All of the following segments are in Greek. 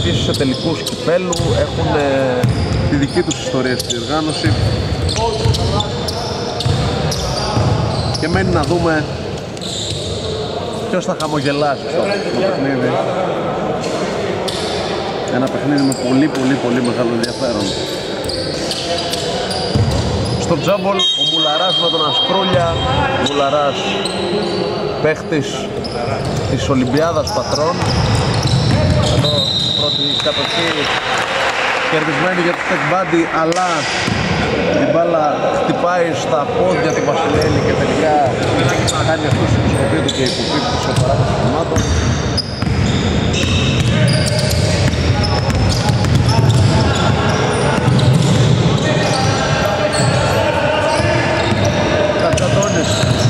συνεχίσει σε τελικούς κυπέλου, έχουν τη δική τους ιστορία στη διοργάνωση και μένει να δούμε ποιος θα χαμογελάσει στο παιχνίδι. Ένα παιχνίδι με πολύ μεγάλο ενδιαφέρον. Στο τζάμπολ ο Μουλαράς με τον Ασπρούλια. Μουλαράς παίχτης της Ολυμπιάδας Πατρών. Εδώ πρώτη κατοχή κερδισμένη για τους Τεκμπάντι, αλλά την μπάλα χτυπάει στα πόδια του Βασιλέλη και τελικά κάνει αυτούς του σκοπί του και υποπίπτει σε παράδοση θεμάτων. Κατσατώνης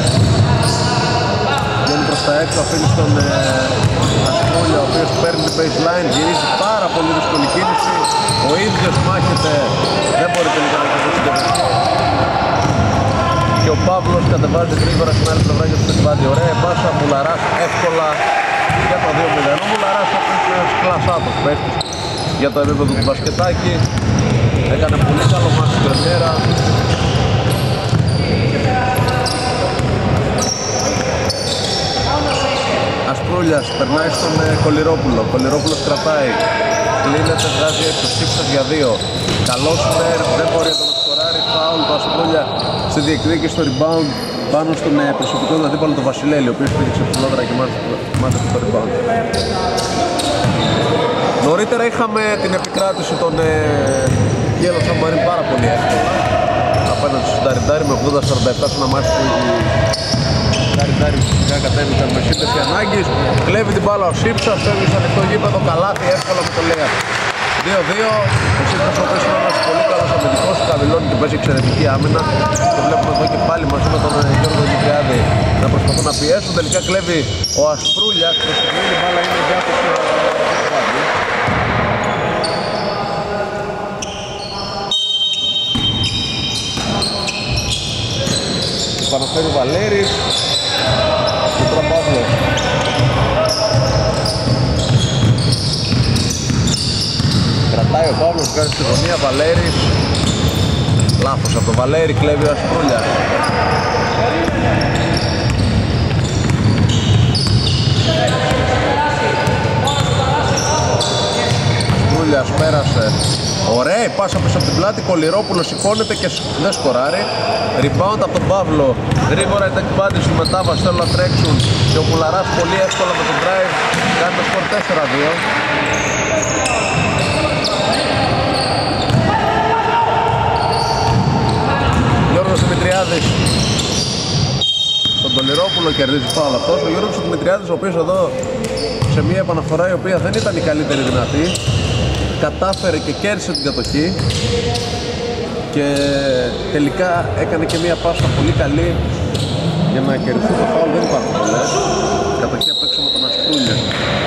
βγαίνει προς τα έξω, αφήνει στον Ασπρούλια, ο οποίος παίρνει την baseline, γυρίζει πάρα πολύ δύσκολη κίνηση, ο ίδιος μάχεται, δεν μπορεί τελικά να κερδίσει την ευκαιρία. Και ο Παύλος κατεβάζει γρήγορα στην άλλη πλευρά για το Τεκμπάντι. Ωραία πάσα, Μουλαράς εύκολα για το 2-0. Ο Μουλαράς είναι ένας κλασσάτος παίκτης για το επίπεδο του μπασκετάκι. Έκανε πολύ καλό μάτι στην πρεμιέρα. Ασπρούλιας περνάει στον Κολυρόπουλο. Κολυρόπουλος κρατάει, κλείνεται, βγάζει έξω, Σύψας για 2. Καλός φέρ, δεν μπορεί να τον σκοράρει. Φάουλ του Ασπρούλια στη διεκδίκηση στο rebound πάνω στον προσωπικό του αντίπαλο τον Βασιλέλη, ο οποίος πήδηξε ψηλότερα και μάζεψε το rebound. Νωρίτερα είχαμε την επικράτηση των Yellow Submarine πάρα πολύ εύκολα απέναντι στον Νταριντάρι με 80-47 σε ένα μάτι που Νταριντάρι φυσικά κατέβηκαν με σύνθεση ανάγκης. Κλέβει την μπάλα ο Σύψας, φεύγει σε ανοιχτό γήπεδο, καλάθι εύκολα με το Λέα. 2-2, ο Σύψας ο οποίος είναι ένας πολύ καλός αμυντικός, καβιλώνει και παίζει εξαιρετική άμυνα. Το βλέπουμε εδώ και πάλι μαζί με τον Γιώργο Δημητριάδη να προσπαθούν να πιέσουν. Τελικά κλέβει ο Ασπρούλιας, προς τη στιγμή η μπάλα είναι για τους Παναφέρει ο Βαλέρης και τώρα Παύλος. Κρατάει ο Παύλος, βγάζει στη γωνία, Βαλέρης. Λάθος από τον Βαλέρη, κλέβει ο Ασπρούλιας. Ασπρούλιας πέρασε. Ωραία η πάσα πίσω από την πλάτη, Κολυρόπουλος σηκώνεται και δεν σκοράρει. Rebound από τον Παύλο, γρήγορα οι Τεκμπάντι στη μετάβαση θέλουν να τρέξουν και ο Μουλαράς πολύ εύκολα με τον drive κάνει το σκορ 4-2. Γιώργος Δημητριάδης στον Κολυρόπουλο, κερδίζει φάουλ αυτός. Ο Γιώργος Δημητριάδης, ο οποίος εδώ σε μια επαναφορά η οποία δεν ήταν η καλύτερη δυνατή, κατάφερε και κέρδισε την κατοχή και τελικά έκανε και μια πάσα πολύ καλή για να κερδιθεί το φάουλ. Δεν υπάρχουν πολλές. Κατοχή απ' έξω με τον Ασπρούλια.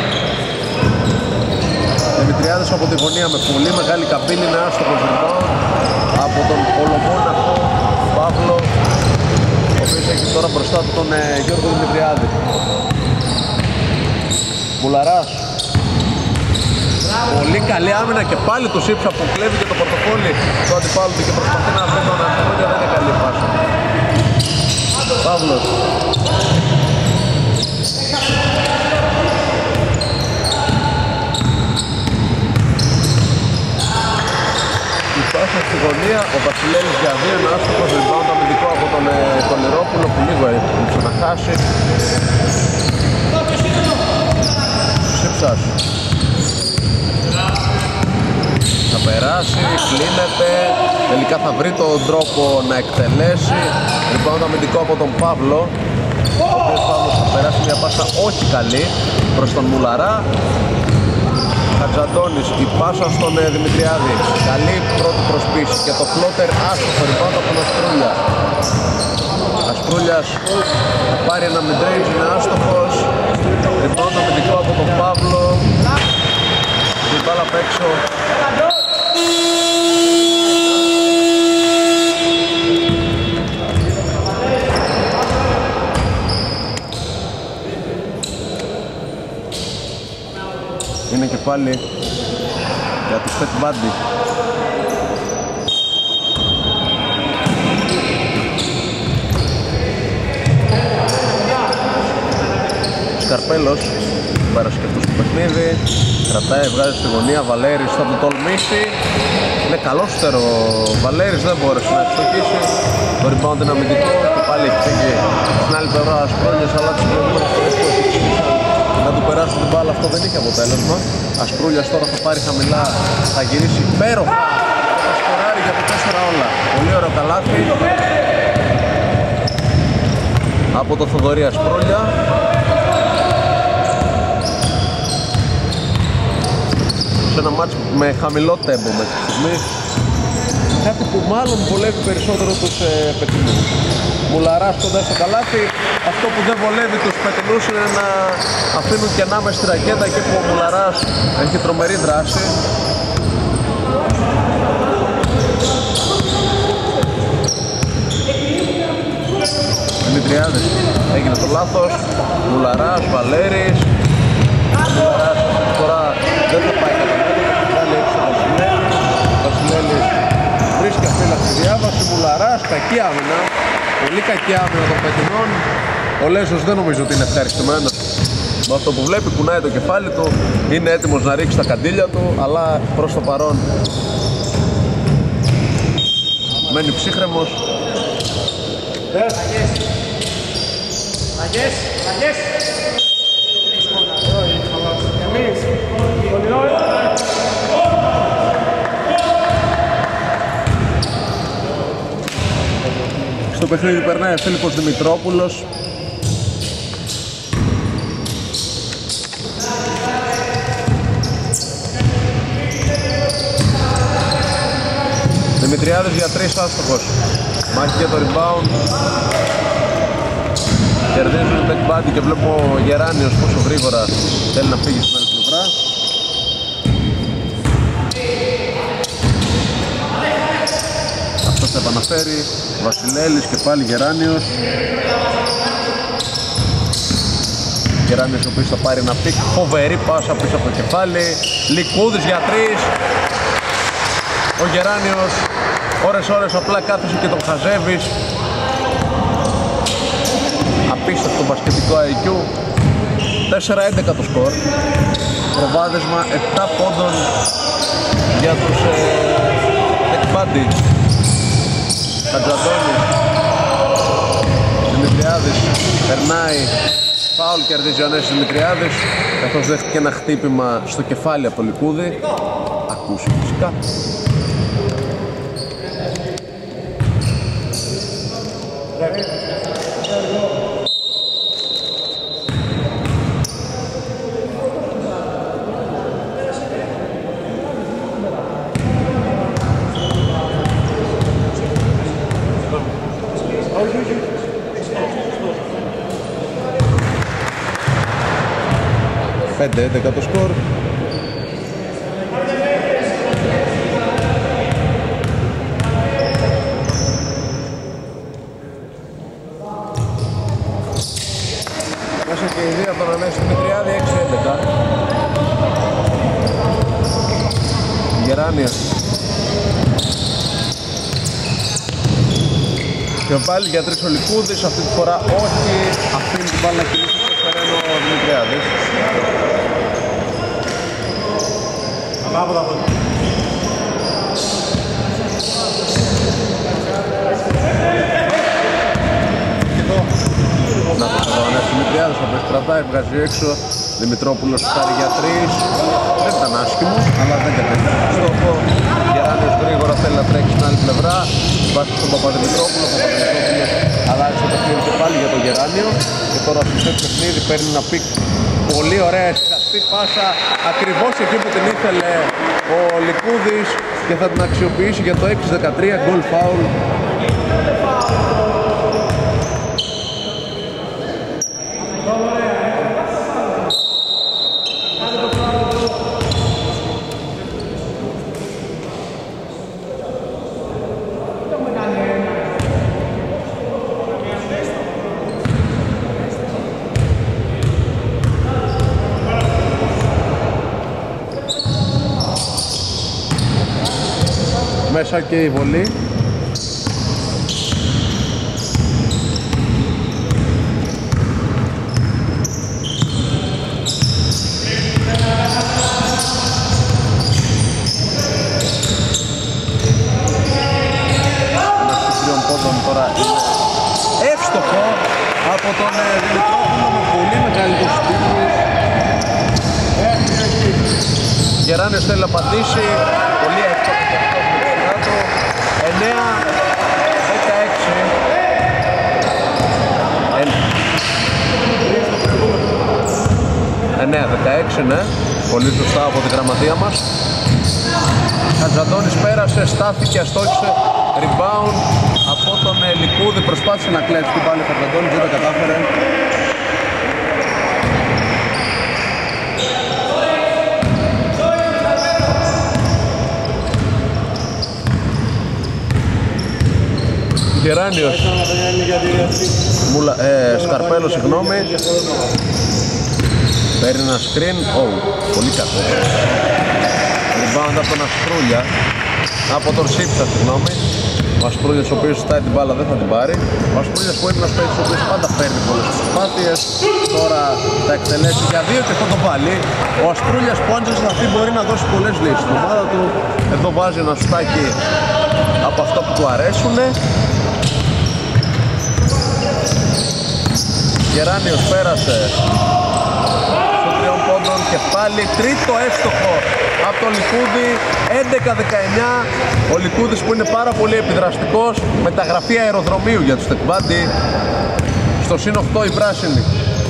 Δημητριάδης από τη γωνία με πολύ μεγάλη καμπύλη, είναι άστοχος rebound από τον ολομόναχο Παύλο, ο οποίος έχει τώρα μπροστά του τον Γιώργο Δημητριάδη. Μουλαράς, πολύ καλή άμυνα και πάλι του Σύψα που κλέβει και το πορτοφόλι του αντιπάλου του και προσπαθεί να βρει τον Ασπρούλια, δεν είναι καλή πάσα. Παύλος. Η πάσα στη γωνία, ο Βασιλέλης για 2, ένα άστοχος rebound αμυντικό από τον Κολυρόπουλο που λίγο έπρεπε να χάσει. Σύψας. Θα περάσει, κλείνεται, τελικά θα βρει τον τρόπο να εκτελέσει. Rebound αμυντικό από τον Παύλο, ο οποίος Παύλος θα περάσει μια πάσα όχι καλή προς τον Μουλαρά. Χατζαντώνης, η πάσα στον Δημητριάδη, καλή πρώτη προσπίση και το φλότερ άστοχο rebound από τον Ασπρούλια. Ασπρούλιας θα πάρει ένα mid-range, είναι άστοχος. Rebound αμυντικό από τον Παύλο. Την μπάλα απ' έξω. Είναι και πάλι για τους Pet Bundy. Καρπέλος πέρασε και αυτός το παιχνίδι, κρατάει, βγάζει στη γωνία, Βαλέρης θα το τολμήσει, είναι καλός στερό, Βαλέρης δεν μπόρεσε να εξοχίσει, το rebound είναι αμυντικό και πάλι έχει φύγει στην άλλη πλευρά Ασπρούλιας, αλλά τις προηγούμενες φορές που εξοχίσαν να του περάσει την μπάλα αυτό δεν είχε αποτέλεσμα. Ασπρούλιας τώρα θα πάρει χαμηλά, θα γυρίσει υπέροχα, θα σκοράρει για το 4 όλα, πολύ ωραίο καλάθι από το Θοδωρή Ασπρούλια. Σε ένα μάτς με χαμηλό τέμπο μέχρι στιγμής, κάτι που μάλλον βολεύει περισσότερο τους Πετινούς. Μουλαράς κοντά στο καλάθι, αυτό που δεν βολεύει τους Πετινούς είναι να αφήνουν κενά μες στη ρακέτα εκεί που ο Μουλαράς έχει τρομερή δράση. Δημητριάδης έγινε το λάθος, Μουλαράς, Βαλέρης, Μουλαράς αυτή τη φορά δεν θα πάει κατά μέτωπο, θα βγάλει έξω ο Βασιλέλης, βρίσκει αφύλακτη διάβαση, Μουλαράς, κακή άμυνα, πολύ κακή άμυνα των Πετινών. Ο Λέζος δεν νομίζω ότι είναι ευχαριστημένος με αυτό που βλέπει, κουνάει το κεφάλι του, είναι έτοιμος να ρίξει τα καντήλια του, αλλά προς το παρόν μένει ψύχρεμος. Στο παιχνίδι περνάει ο Φίλιππος Δημητρόπουλος. Δημητριάδης για 3 άστοχος. Μάχη για το rebound. Κερδίζουν το Pet Bundy και βλέπω ο Γεράνιος πόσο γρήγορα θέλει να φύγει στην άλλη πλευρά. Αυτός θα επαναφέρει, Βασιλέλης και πάλι Γεράνιος. Γεράνιος ο οποίος θα πάρει ένα πικ, φοβερή πάσα πίσω από το κεφάλι. Λικούδης για 3. Ο Γεράνιος ώρες απλά κάθεσαι και τον χαζεύεις. Απίστευτο μπασκετικό IQ. 4-11 το σκορ. Προβάδισμα 7 πόντων για τους Pet Bundy. Χατζαντώνης, Δημητριάδης περνάει, φάουλ, κερδίζει ο Ανέσης Δημητριάδης, καθώς δέχτηκε ένα χτύπημα στο κεφάλι από το Λικούδη. Ακούσει φυσικά. Πέντε 11 το σκορ. Μέσα και οι δύο από τον Ανέστη Δημητριάδη 6-11. Γεράνια. Και πάλι για 3 ο Λικούδης, αυτή τη φορά όχι, αφήνει την μπάλα να κινήσει στο σερένο ο Δημητριάδης. Να το εδώ ο Ανέσης Δημητριάδης, ο οποίος κρατάει, βγάζει έξω. Δημητρόπουλος φτάρει για 3. Δεν ήταν άσχημο, αλλά δεν κατέβηκε στόχο. Γεράνιος γρήγορα θέλει να τρέξει στην άλλη πλευρά. Βάζει στον Παπαδημητρόπουλο, ο Παπαδημητρόπουλος αλλάζει το παιχνίδι και πάλι για τον Γεράνιο. Και τώρα στο τέτοιο παιχνίδι παίρνει ένα πικ. Πολύ ωραία εσυχαστή πάσα, ακριβώς εκεί που την ήθελε ο Λικούδης και θα την αξιοποιήσει για το 6-13 goal foul. μέσα και η βολή. Τώρα εύστοχο από τον Δημητρόπουλο με πολύ μεγάλη δοσπίτη. Γεράνιος θέλει να πατήσει, πολύ εύστοχο και αυτό με τη σειρά του. 9-16, ναι, πολύ σωστά από τη γραμματεία μας. Χατζαντώνης πέρασε, στάθηκε, αστόχησε, rebound από τον Λικούδη, προσπάθησε να κλέψει την πάλι Χατζαντώνης, δεν τα κατάφερε. Γεράνιος, Σκαρπέλος, συγγνώμη. Παίρνει ένα screen, πολύ κακό. Rebound από τον Ασπρούλια, από τον Σίψα, συγγνώμη. Ο Ασπρούλιας ο οποίος ζητάει την μπάλα δεν θα την πάρει. Ο Ασπρούλιας που είναι ένας παίκτης ο οποίος πάντα παίρνει πολλές προσπάθειες. Τώρα θα εκτελέσει για 2 και θα το βάλει. Ο Ασπρούλιας που αν σε αυτή μπορεί να δώσει πολλές λύσεις στην ομάδα του. Εδώ βάζει ένα σουτάκι από αυτό που του αρέσουνε. Γεράνιος πέρασε στο 3 πόντων και πάλι τρίτο εύστοχο από τον Λικούδη. 11-19. Ο Λικούδης που είναι πάρα πολύ επιδραστικός, μεταγραφή αεροδρομίου για τους Τεκμπάντι. Στο συν 8 η πράσινη.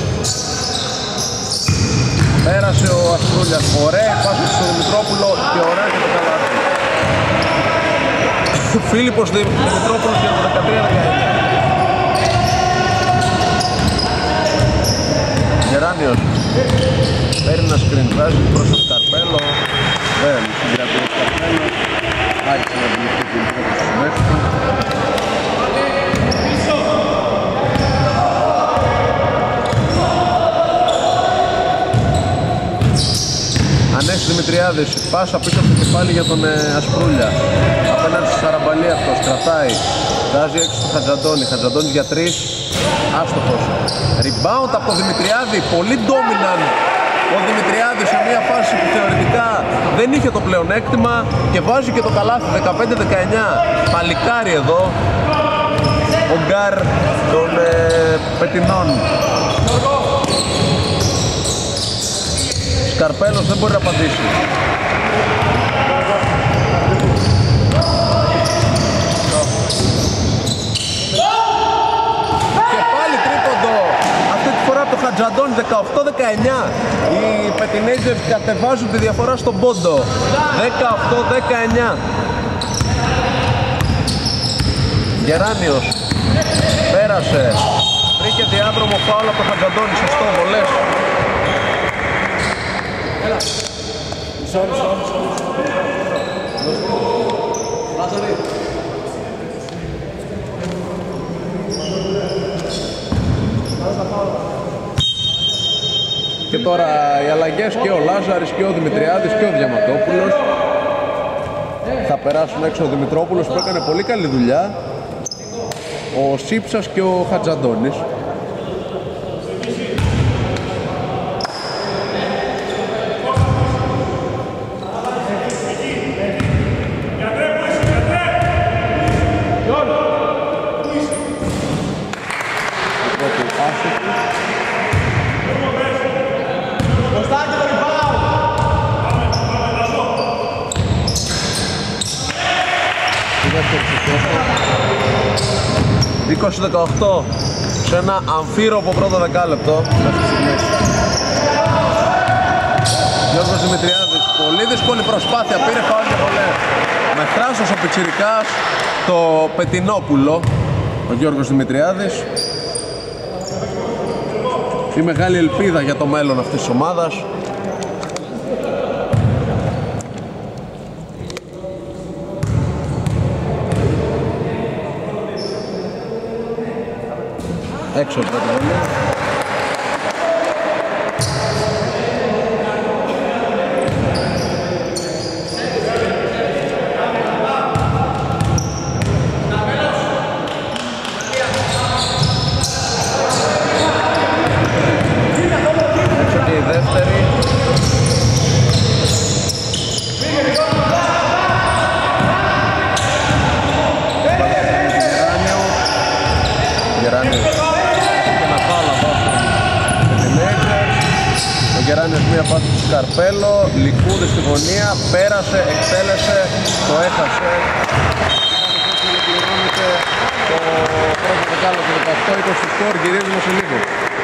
Πέρασε ο Ασπρούλιας, ωραία πάση στο Δημητρόπουλο και ωραία και το καλάθι. Φίλιππος Δημητρόπουλος για το 13-19. Γεράνιος παίρνει ένα screen, βάζει προς το Σκαρπέλο. Δεν συγκρατεί ο Σκαρπέλο. Άρχισε να βλέπει την πρώτη στους μέχρι του. Ανέσης Δημητριάδης, πάσα πίσω από το κεφάλι για τον Ασπρούλια. Απέναντι στη Σαραμπαλή αυτός, κρατάει. Βάζει έξω στο Χατζαντώνη, Χατζαντώνης για 3. Άστοχος. Rebound από τον Δημητριάδη, πολύ dominant ο Δημητριάδης σε μια φάση που θεωρητικά δεν είχε το πλεονέκτημα και βάζει και το καλάθι 15-19. Παλικάρι εδώ ο γκάρ των Πετινών. Σκαρπέλος δεν μπορεί να πατήσει. Χατζαντώνη 18-19. Οι Πετινέζερς κατεβάζουν τη διαφορά στον πόντο. 18-19. Γεράνιος πέρασε, βρήκε διάδρομο φάουλ από τον Χατζαντώνη. Σωστό, βολές. Και τώρα οι αλλαγές και ο Λάζαρης και ο Δημητριάδης και ο Διαματόπουλος. Θα περάσουν έξω ο Δημητρόπουλος που έκανε πολύ καλή δουλειά. Ο Σίψας και ο Χατζαντώνης. ...20-18 σε ένα αμφίροπο πρώτο δεκάλεπτο. Γιώργος Δημητριάδης, πολύ δύσκολη προσπάθεια, πήρε φάουλ και βολές. Με θράσος ο πιτσιρικάς το Πετινόπουλο, ο Γιώργος Δημητριάδης. Η μεγάλη ελπίδα για το μέλλον αυτής της ομάδας. Έξω από την βολή. καπέλο, Λικούδη στη γωνία, πέρασε, εκτέλεσε, το έχασε. Ολοκληρώνεται το πρώτο δεκάλεπτο του 18-20 σκορ, γυρίζουμε σε λίγο.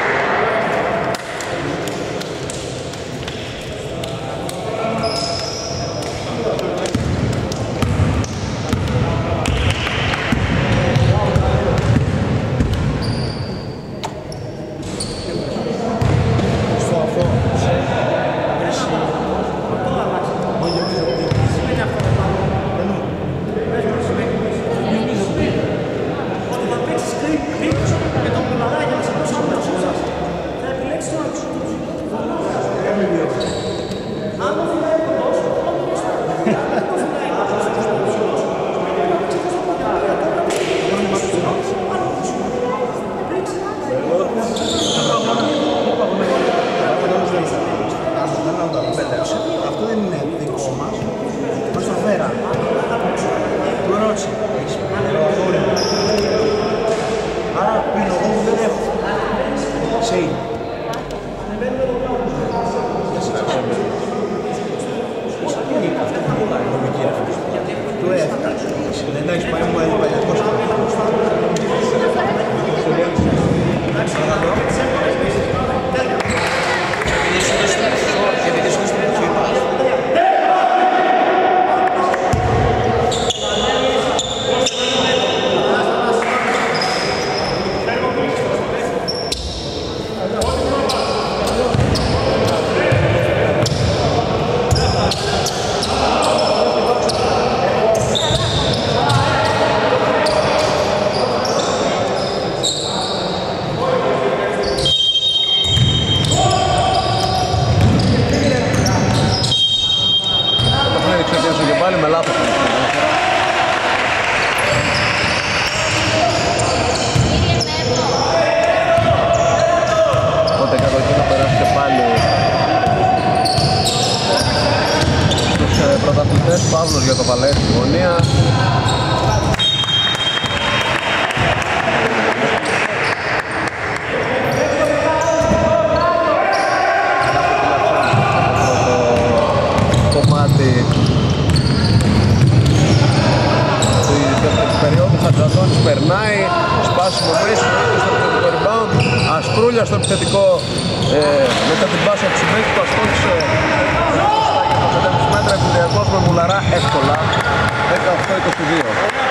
Παύλος για το Βαλέρι στη γωνία. Το κομμάτι της δεύτερης περίοδου, Χατζαντώνης περνάει, σπάσιμο μέσα, στο επιθετικό rebound, Ασπρούλια στο επιθετικό, μετά την πάσα του Σιμέκη που ασκόντησε μέτρα επιδιακός με Μουλαρά εύκολα, 18-22.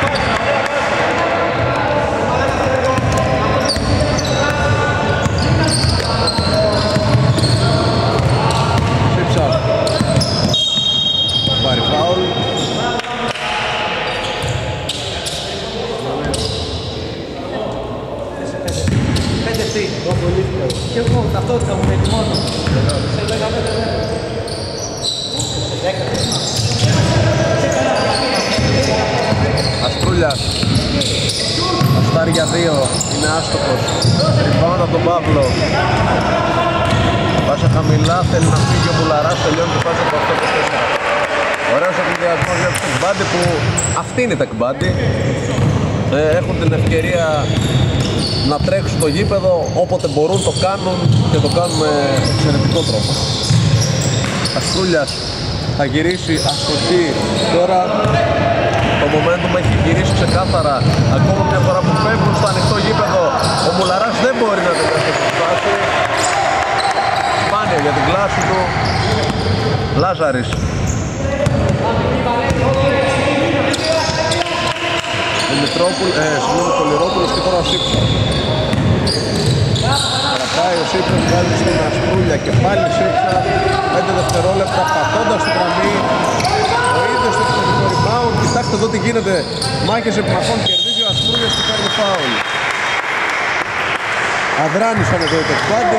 Σίψα πάρει φάουλ. Και εγώ ταυτότητα μου με μόνο. Ασπρούλιας Αστάρι για 2, είναι άστοχος. Rebound από τον Παύλο. Πάσα χαμηλά, θέλει να φύγει ο Μουλαράς, τελειώνει το πάσα από 8-4. Ωραίος εκκληδιασμός για τους τεκμπάντι που αυτή είναι η τεκμπάντι. Έχουν την ευκαιρία να τρέξουν το γήπεδο, όποτε μπορούν το κάνουν και το κάνουν με εξαιρετικό τρόπο. Ασπρούλιας θα γυρίσει αστοχή τώρα. Το momentum έχει γυρίσει ξεκάθαρα. Ακόμα μια φορά που φεύγουν στο ανοιχτό γήπεδο, ο Μουλαράς δεν μπορεί να τελειώσει τη φάση. Σπάνια για την κλάση του. Λάζαρης. Κολυρόπουλος και τώρα ο Σίψα. Κρατάει ο Σίψα, βγάζει στην Ασπρούλια και πάλι Σίψα. 5 δευτερόλεπτα πατώντας το γραμμή. Ο ίδιος στο επιθετικό rebound. Κοιτάξτε εδώ τι γίνεται. Μάχες επιμαχών, κερδίζει ο Ασπρούλιας και κάνει φάουλ. Αδράνησαν εδώ οι τεκπάντι.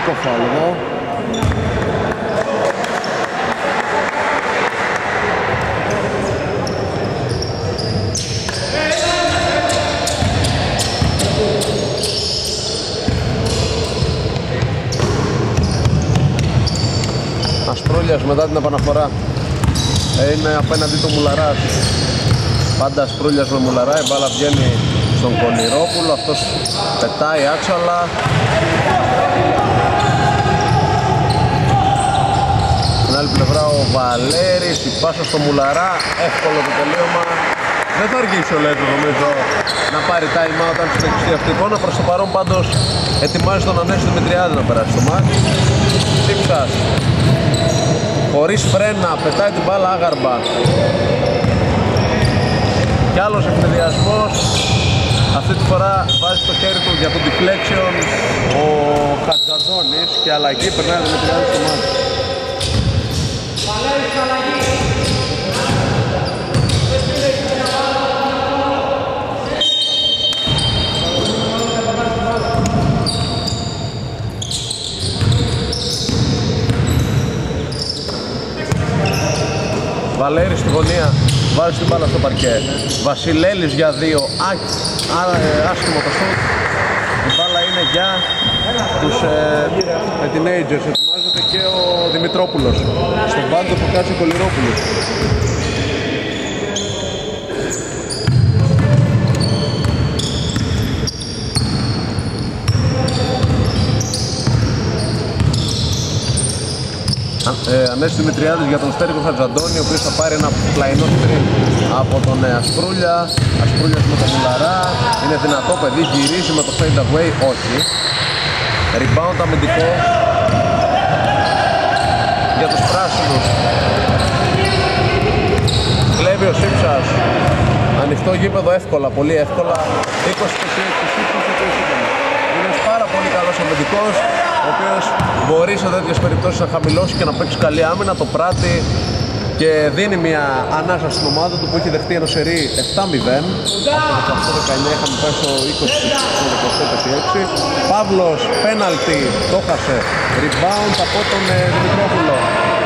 Αμυντικό φάουλ εδώ. Ασπρούλιας μετά την επαναφορά είναι απέναντι το Μουλαράς. Πάντα Ασπρούλιας με Μουλαρά, η μπάλα βγαίνει στον Κονηρόπουλο, αυτός πετάει άτσαλα. Στην άλλη πλευρά ο Βαλέρης, η πάσα στο Μουλαρά, εύκολο το τελείωμα. Δεν θα αργήσει ο Λέτο νομίζω να πάρει time out αν συνεχιστεί αυτή η εικόνα. Προς το παρόν πάντως ετοιμάζει τον Ανέστη Δημητριάδη να περάσει το μάτς. Τσίψας χωρίς φρένα, πετάει την μπάλα άγαρμπα. Κι άλλος ευνηδιασμός. Αυτή τη φορά βάζει το χέρι του για το deflection ο Χατζαντώνης και αλλαγή, περνάει το Δημητριάδη στο μάτι. Βαλέρης στη γωνία, βάζει την μπάλα στο παρκέ. Βασιλέλης για 2, άσχημο το σουτ. Η μπάλα είναι για τους teenagers. Ετοιμάζεται και ο Δημητρόπουλος. Στον πάγκο που κάτσε ο Κολυρόπουλος. Ανέστη Δημητριάδης για τον Στέρικο Χατζαντώνη, ο οποίος θα πάρει ένα πλαϊνό στριμ από τον Ασπρούλια. Ασπρούλιας με τον Μουλαρά, είναι δυνατό παιδί, γυρίζει με το fade away, όχι. Rebound αμυντικό για τους πράσινους. Κλέβει ο Σύψας, ανοιχτό γήπεδο εύκολα, πολύ εύκολα. 20-26 Σύψας, είναι ένας πάρα πολύ καλός αμυντικός, ο οποίος μπορεί σε τέτοιες περιπτώσεις να χαμηλώσει και να παίξει καλή άμυνα. Το πράττει και δίνει μια ανάσα στην ομάδα του που έχει δεχτεί ένα σερί 7-0. Από το 18-19 είχαμε πάει στο 20-26. Παύλος, πέναλτι, το χάσε. Rebound από τον Δημητρόπουλο.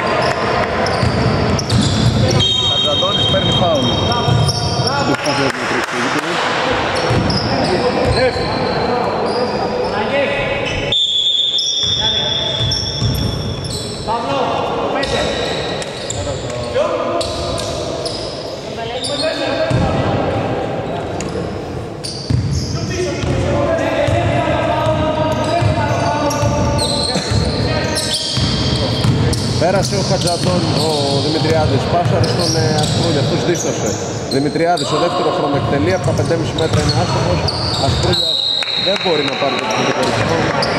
Χατζαντώνης παίρνει φάουλ. Πέρασε ο Χατζαντών, ο Δημητριάδης, πάσαρε στον Ασπρούλια, αυτός δίστασε. Δημητριάδης, ο δεύτερο χρονοεκτελεί, από τα 5,5 μέτρα είναι άστοχος. Ασπρούλιας δεν μπορεί να πάρει το επιθετικό ρυθμό.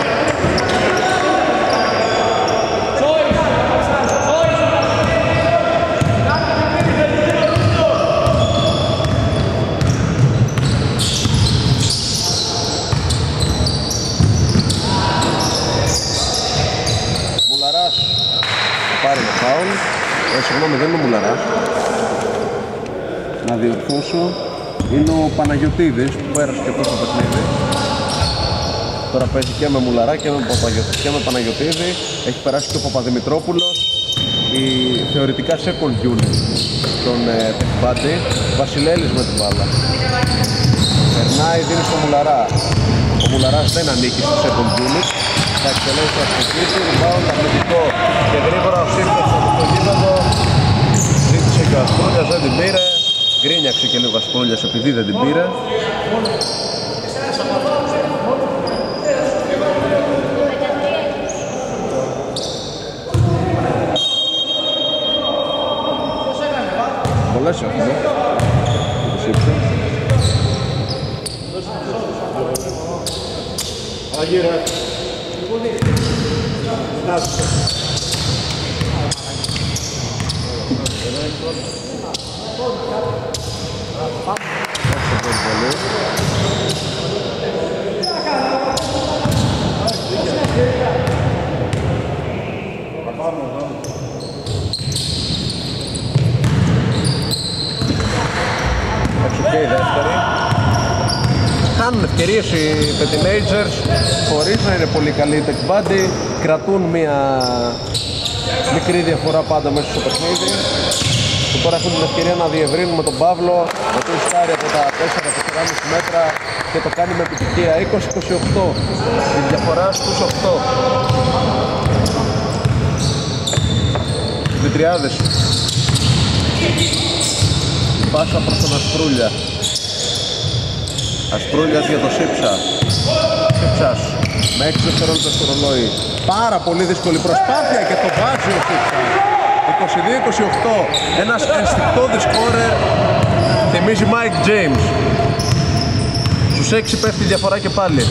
Συγγνώμη, δεν είναι ο Μουλαράς. Να διορθώσω. Είναι ο Παναγιωτίδης που πέρασε και αυτό το παιχνίδι. Τώρα παίζει και με Μουλαρά και με Παναγιωτίδη. Έχει περάσει και ο Παπαδημητρόπουλος. Η θεωρητικά second unit στον Τεχμπάντη. Βασιλέλης με την μπάλα. Περνάει, δίνει στο Μουλαρά. Ο Μουλαράς δεν ανήκει στο second unit. Θα εκτελέσει το αστοχήτη, rebound, αθλητικό και γρήγορα ο Σύμπτος στο γήπεδο. Ζήτησε και ο Ασπρούλιας, δεν την πήρε. Γκρίνιαξε και λίγο ο Ασπρούλιας επειδή δεν την πήρε. Πολλές έχουμε. Αγύρα. χάνουν ευκαιρίες οι teenagers χωρίς να είναι πολύ καλοί οι tech body, κρατούν μια μικρή διαφορά πάντα μέσα στο παιχνίδι και τώρα έχουν την ευκαιρία να διευρύνουν με τον Παύλο ο οποίος στάρει από τα 4-4,5 μέτρα και το κάνει με επιτυχία. 20-28 η διαφορά στους 8. Δημητριάδης, πάσα προς τον Ασπρούλια. Ασπρούλιας για το Σύψα. Σύψας με 6 δευτερόλεπτα στο ρολόι. Πάρα πολύ δύσκολη προσπάθεια και το βάζει ο Σύψα. 22-28. Ένας ενστικτόδης σκόρερ, θυμίζει Mike James. Στους 6 πέφτει η διαφορά και πάλι.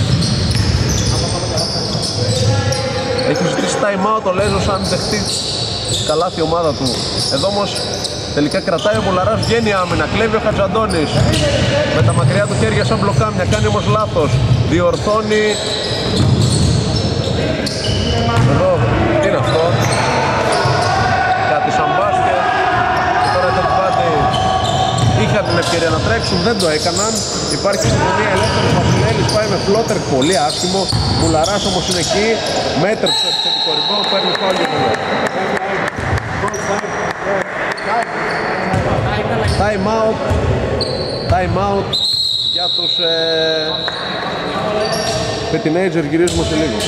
Έχει ζητήσει time out ο Λέζος αν δεχτεί καλάθι η ομάδα του. Εδώ όμως τελικά κρατάει ο Μουλαράς, βγαίνει άμυνα, κλέβει ο Χατζαντώνης με τα μακριά του χέρια σαν μπλοκάμια, κάνει όμως λάθος, διορθώνει. Εδώ, τι είναι αυτό, κάτι σαν μπάσκετ. Και τώρα το Πάντι είχαν την ευκαιρία να τρέξουν, δεν το έκαναν. Υπάρχει συμφωνία, ελεύθερος Βασιλέλης πάει με φλότερ, πολύ άσχημο. Μουλαράς όμως είναι εκεί, μέτρος στο επιθετικό rebound, παίρνει φάουλ για τον λόγο. Time out για τους teenagers, γυρίζουμε σε λίγο.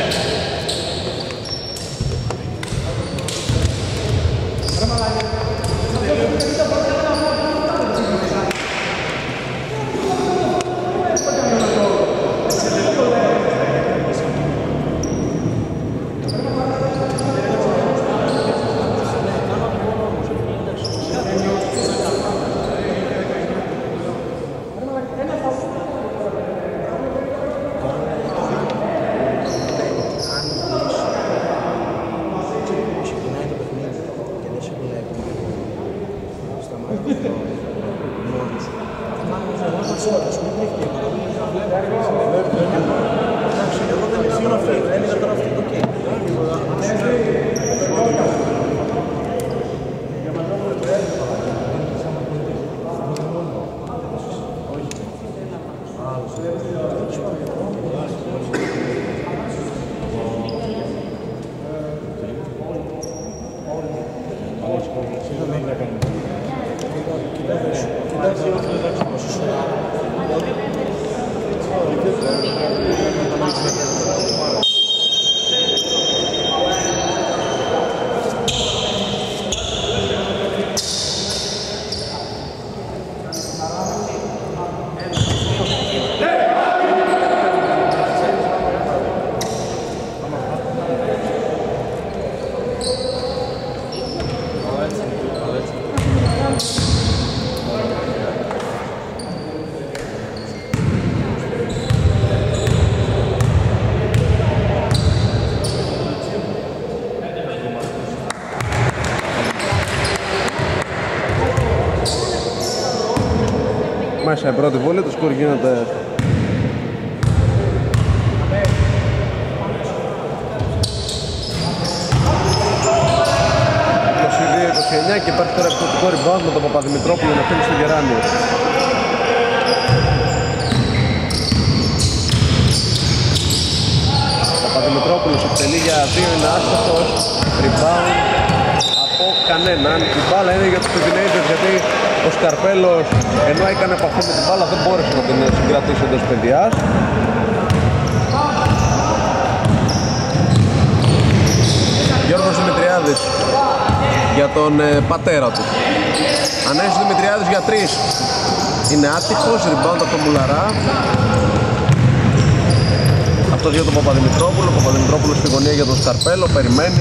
Μέσα η πρώτη βόλη, το σκορ γίνεται 22-29 και υπάρχει τώρα επιθετικό rebound με τον Παπαδημητρόπουλο να φύγει στο Γεράνιο. Παπαδημητρόπουλος εκτελεί για 2, είναι άστοχος, rebound από κανέναν. Η μπάλα είναι για τους teenagers γιατί ο Σκαρπέλος ενώ έκανε επαφή με την μπάλα δεν μπόρεσε να την συγκρατήσει εντός παιδιάς. Γιώργος Δημητριάδης για τον πατέρα του. Ανέσης Δημητριάδης για 3. Είναι άτυχος, rebound από τον Μουλαρά. Αυτό για τον Παπαδημητρόπουλο. Ο Παπαδημητρόπουλος στη γωνία για τον Σκαρπέλο, περιμένει.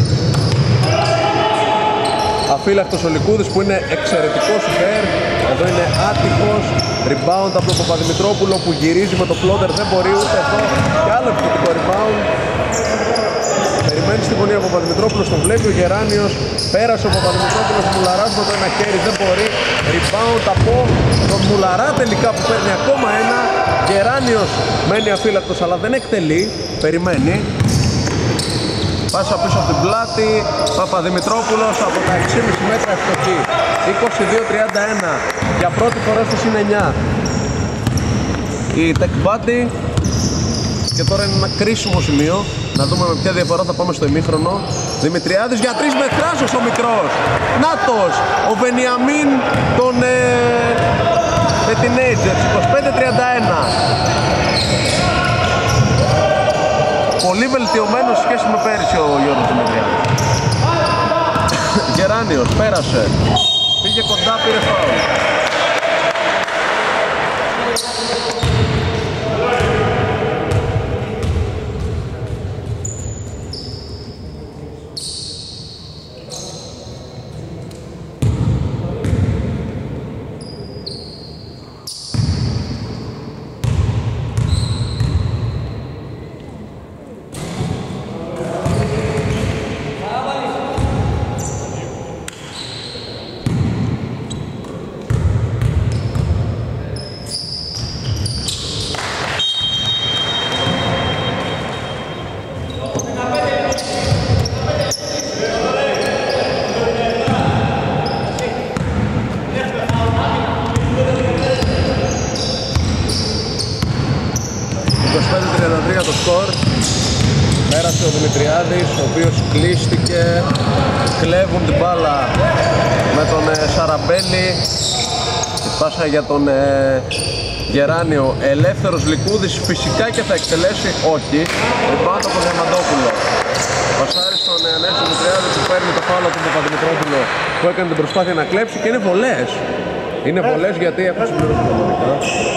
Αφύλακτος ο Λικούδης που είναι εξαιρετικός υπέρ. Εδώ είναι άτυχος. Rebound από τον Παπαδημητρόπουλο που γυρίζει με το φλότερ, δεν μπορεί ούτε εδώ. Και άλλο επιθετικό rebound. Περιμένει στη γωνία ο Παπαδημητρόπουλος, τον βλέπει ο Γεράνιος. Πέρασε ο Παπαδημητρόπουλος, Μουλαράς με το ένα χέρι, δεν μπορεί. Rebound από τον Μουλαρά τελικά που παίρνει ακόμα ένα. Γεράνιος μένει αφύλακτος αλλά δεν εκτελεί. Περιμένει. Πάσα πίσω από την πλάτη, Παπαδημητρόπουλος από τα 6,5 μέτρα ευστοχή. 22-31, για πρώτη φορά στο συν 9. η Tech Buddy. Και τώρα είναι ένα κρίσιμο σημείο. Να δούμε με ποια διαφορά θα πάμε στο ημίχρονο. Δημητριάδης για 3 με Θράσος ο μικρός. Νάτος, ο Βενιαμίν των The Teenagers, 25-31. Πολύ βελτιωμένο σε σχέση με πέρυσι ο Γιώργος Δημητριάδης. Γεράνιος, πέρασε. Πήγε κοντά, πήρε φάουλ. Το σκορ. Πέρασε ο Δημητριάδης, ο οποίος κλείστηκε. Κλέβουν την μπάλα με τον Σαραμπέλη. Η πάσα για τον Γεράνιο. Ελεύθερος Λικούδης φυσικά και θα εκτελέσει. Όχι. Rebound από τον Διαμαντόπουλο. Πασάρι στον Ανέστη Δημητριάδη που παίρνει το φάουλο του Παπαδημητρόπουλο που έκανε την προσπάθεια να κλέψει και είναι βολές. Είναι βολές γιατί έχουν συμπληρώσει το χρονικά.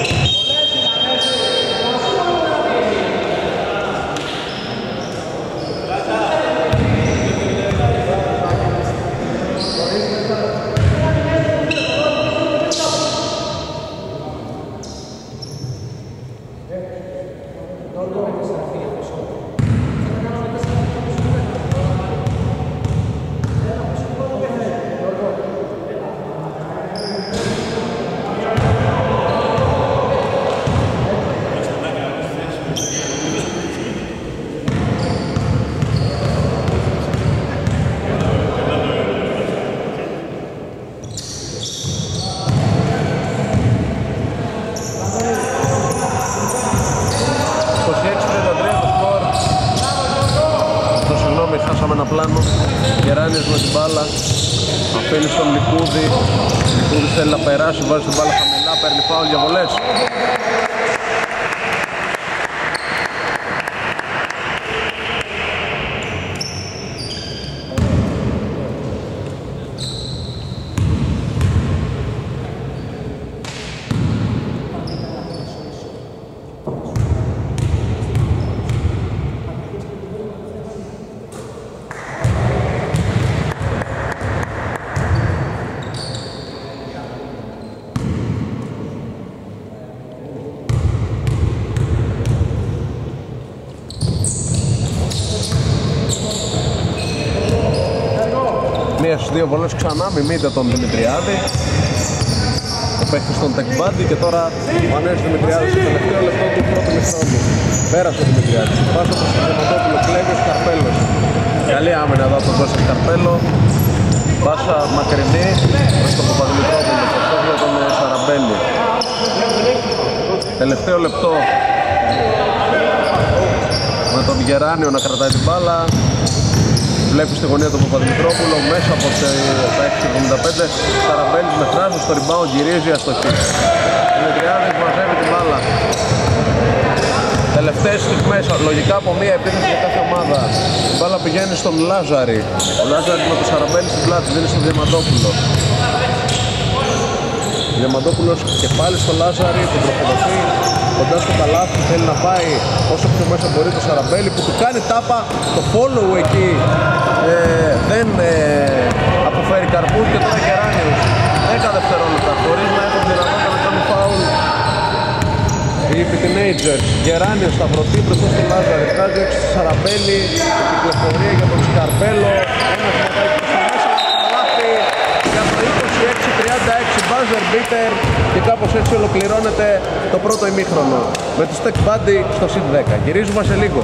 Γεράνιος με την μπάλα, αφήνει στον Λικούδη. Λικούδης θέλει να περάσει, βάζει την μπάλα χαμηλά, παίρνει φάουλ για βολές. Μία στους δύο βολές ξανά, μιμείται τον Δημητριάδη. Ο παίκτης στον Tech Buddy και τώρα ο Ανέσης Δημητριάδης στο τελευταίο λεπτό του πρώτου μηχρόνου. Πέρασε ο Δημητριάδης. Πάσα προς τον Διαμαντόπουλο, κλέβει ο Σκαρπέλος. Καλή άμυνα εδώ από τον Κώστα Σκαρπέλο. Πάσα μακρινή προς τον Παπαδημητρόπουλο. Αυτό για τον Σαραμπέλη. Τελευταίο λεπτό με τον Γεράνιο να κρατάει την μπάλα. Βλέπει στη γωνία του Παπαδημητρόπουλο μέσα από τα 6.75. Σαραμπέλης με Θράσος στο rebound, γυρίζει αστοχή. Δημητριάδης μαζεύει την μπάλα. Τελευταίες στιγμές, λογικά από μία επίθεση για κάθε ομάδα. Η μπάλα πηγαίνει στον Λάζαρη. Ο Λάζαρη με το Σαραμπέλη στην πλάτη, δίνει στον Διαμαντόπουλο. Ο Διαμαντόπουλος και πάλι στο Λάζαρη, τον τροφοδοτεί κοντά στο καλάθι, θέλει να πάει όσο πιο μέσα μπορεί το Σαραμπέλη που του κάνει τάπα. Το follow εκεί δεν αποφέρει καρπούς και τώρα Γεράνιος 10 δευτερόλεπτα χωρίς να έχουν δυνατότητα να κάνουν φάουλ οι Teenagers. Γεράνιος σταυρωτεί μπροστά στο Λάζαρη, βγάζει έξω στο Σαραμπέλη, κυκλοφορία για τον Σκαρπέλο, ένας μετάει προς τα μέσα στο καλάθι για το 26-36 buzzer beater και κάπως έτσι ολοκληρώνεται το πρώτο ημίχρονο με τους Tech Buddy στο συν 10. Γυρίζουμε σε λίγο.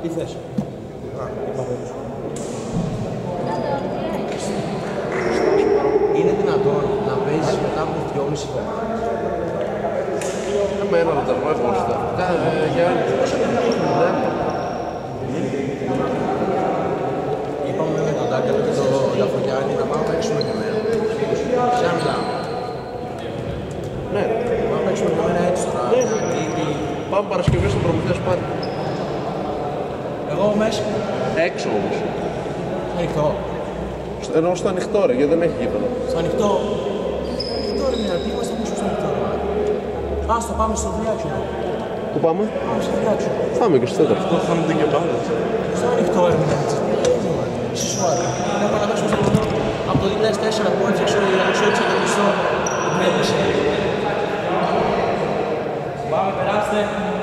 Τι θες? Είναι δυνατόν να παίζεις μετά από 2,5 χρόνια? Εμένα με τα βγάζω μπροστά. Είπαμε με τον Τάκελο και τον Λαφογιάννη να πάμε να παίξουμε και μένα. Ποια μιλάμε? Ναι. Πάμε να παίξουμε και μένα έτσι τώρα. Πάμε Παρασκευή στο Προμηθέας Πάρκ. Εγώ μέσα. Έξω όμως. Ανοιχτό. Ενώ στο ανοιχτό ρε, γιατί δεν έχει γήπεδο. Στο ανοιχτό. Ανοιχτό ρε μια, τι είμαστε πίσω στο ανοιχτό. Άστο, πάμε στο διάξιο. Πού πάμε? Πάμε στο διάξιο. Πάμε και στο τέταρτο. Αυτό θα είναι και πάλι. Στο ανοιχτό ρε μια, εσύ σου άρε. Έχω να παίξουμε στο ανοιχτό. Από το 2004 που έφτιαξε ο Ιωαννησιώτης και το μισθό, τον πρέπεσε. Πάμε, περάστε.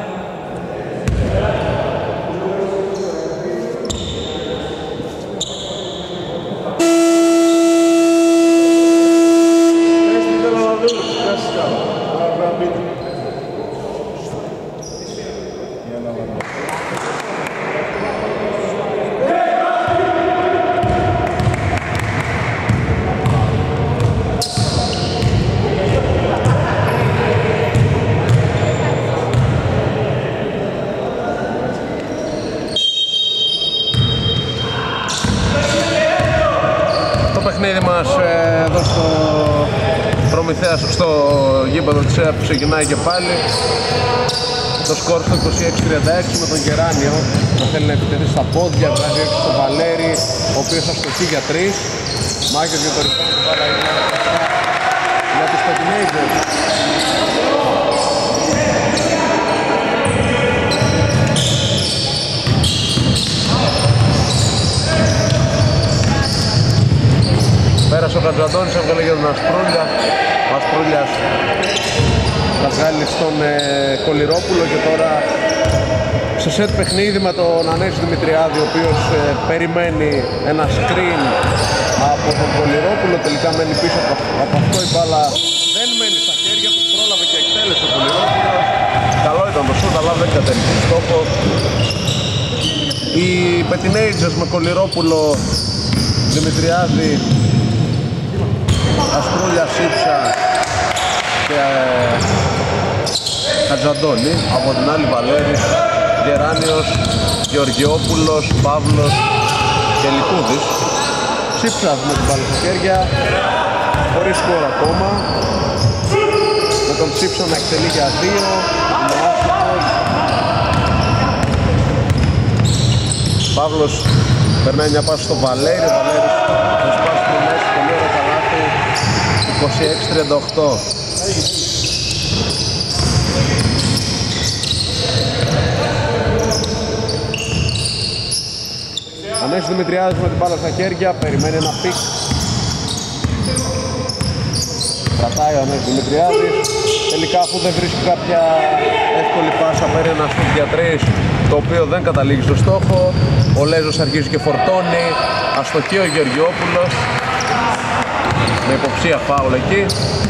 Το παιχνίδι μας εδώ στο Προμηθέας, στο γήπεδο της ΕΑΠ ξεκινάει και πάλι. Το σκορ στο 26-36 με τον Γεράνιο να θέλει να επιτεθεί στα πόδια, βγάζει έξω στο Βαλέρη, ο οποίος αστοχεί για 3. Μάχες για το rebound του Βάλα είναι για τους Petinages. Πέρασε ο Χατζαντώνης, έβγαλε για τον Ασπρούλια. Ο Ασπρούλιας θα βγάλει στον Κολυρόπουλο και τώρα σε σετ παιχνίδι με τον Ανέση Δημητριάδη, ο οποίος περιμένει ένα screen από τον Κολυρόπουλο. Τελικά μένει πίσω από αυτό, η μπάλα δεν μένει στα χέρια του, πρόλαβε και εκτέλεσε ο Κολυρόπουλος. Καλό ήταν το σούτ, αλλά δεν κατέληξε στόχο. Οι Petinages με Κολυρόπουλο, Δημητριάδη, Ασπρούλια, Σύψα και Χατζαντώνη. Από την άλλη Βαλέρης, Γεράνιος, Γεωργιόπουλος, Παύλος και Λικούδης. Σύψας με την μπάλα στα χέρια, χωρίς σκορ ακόμα, με τον Σύψα να εκτελεί για 2. Παύλος περνάει μια πάση στο Βαλέρη, ο Βαλέρης θα σπάσει το μέση, πολύ ωραίο καλάθι, 26-38. Ανέσης Δημητριάδης με την μπάλα στα χέρια, περιμένει ένα πικ. Κρατάει ο Ανέσης Δημητριάδης, τελικά αφού δεν βρίσκει κάποια εύκολη πάσα παίρνει ένα σουτ για 3, το οποίο δεν καταλήγει στο στόχο. Ο Λέζος αρχίζει και φορτώνει, αστοχεί ο Γεωργιόπουλος με υποψία φάουλ εκεί.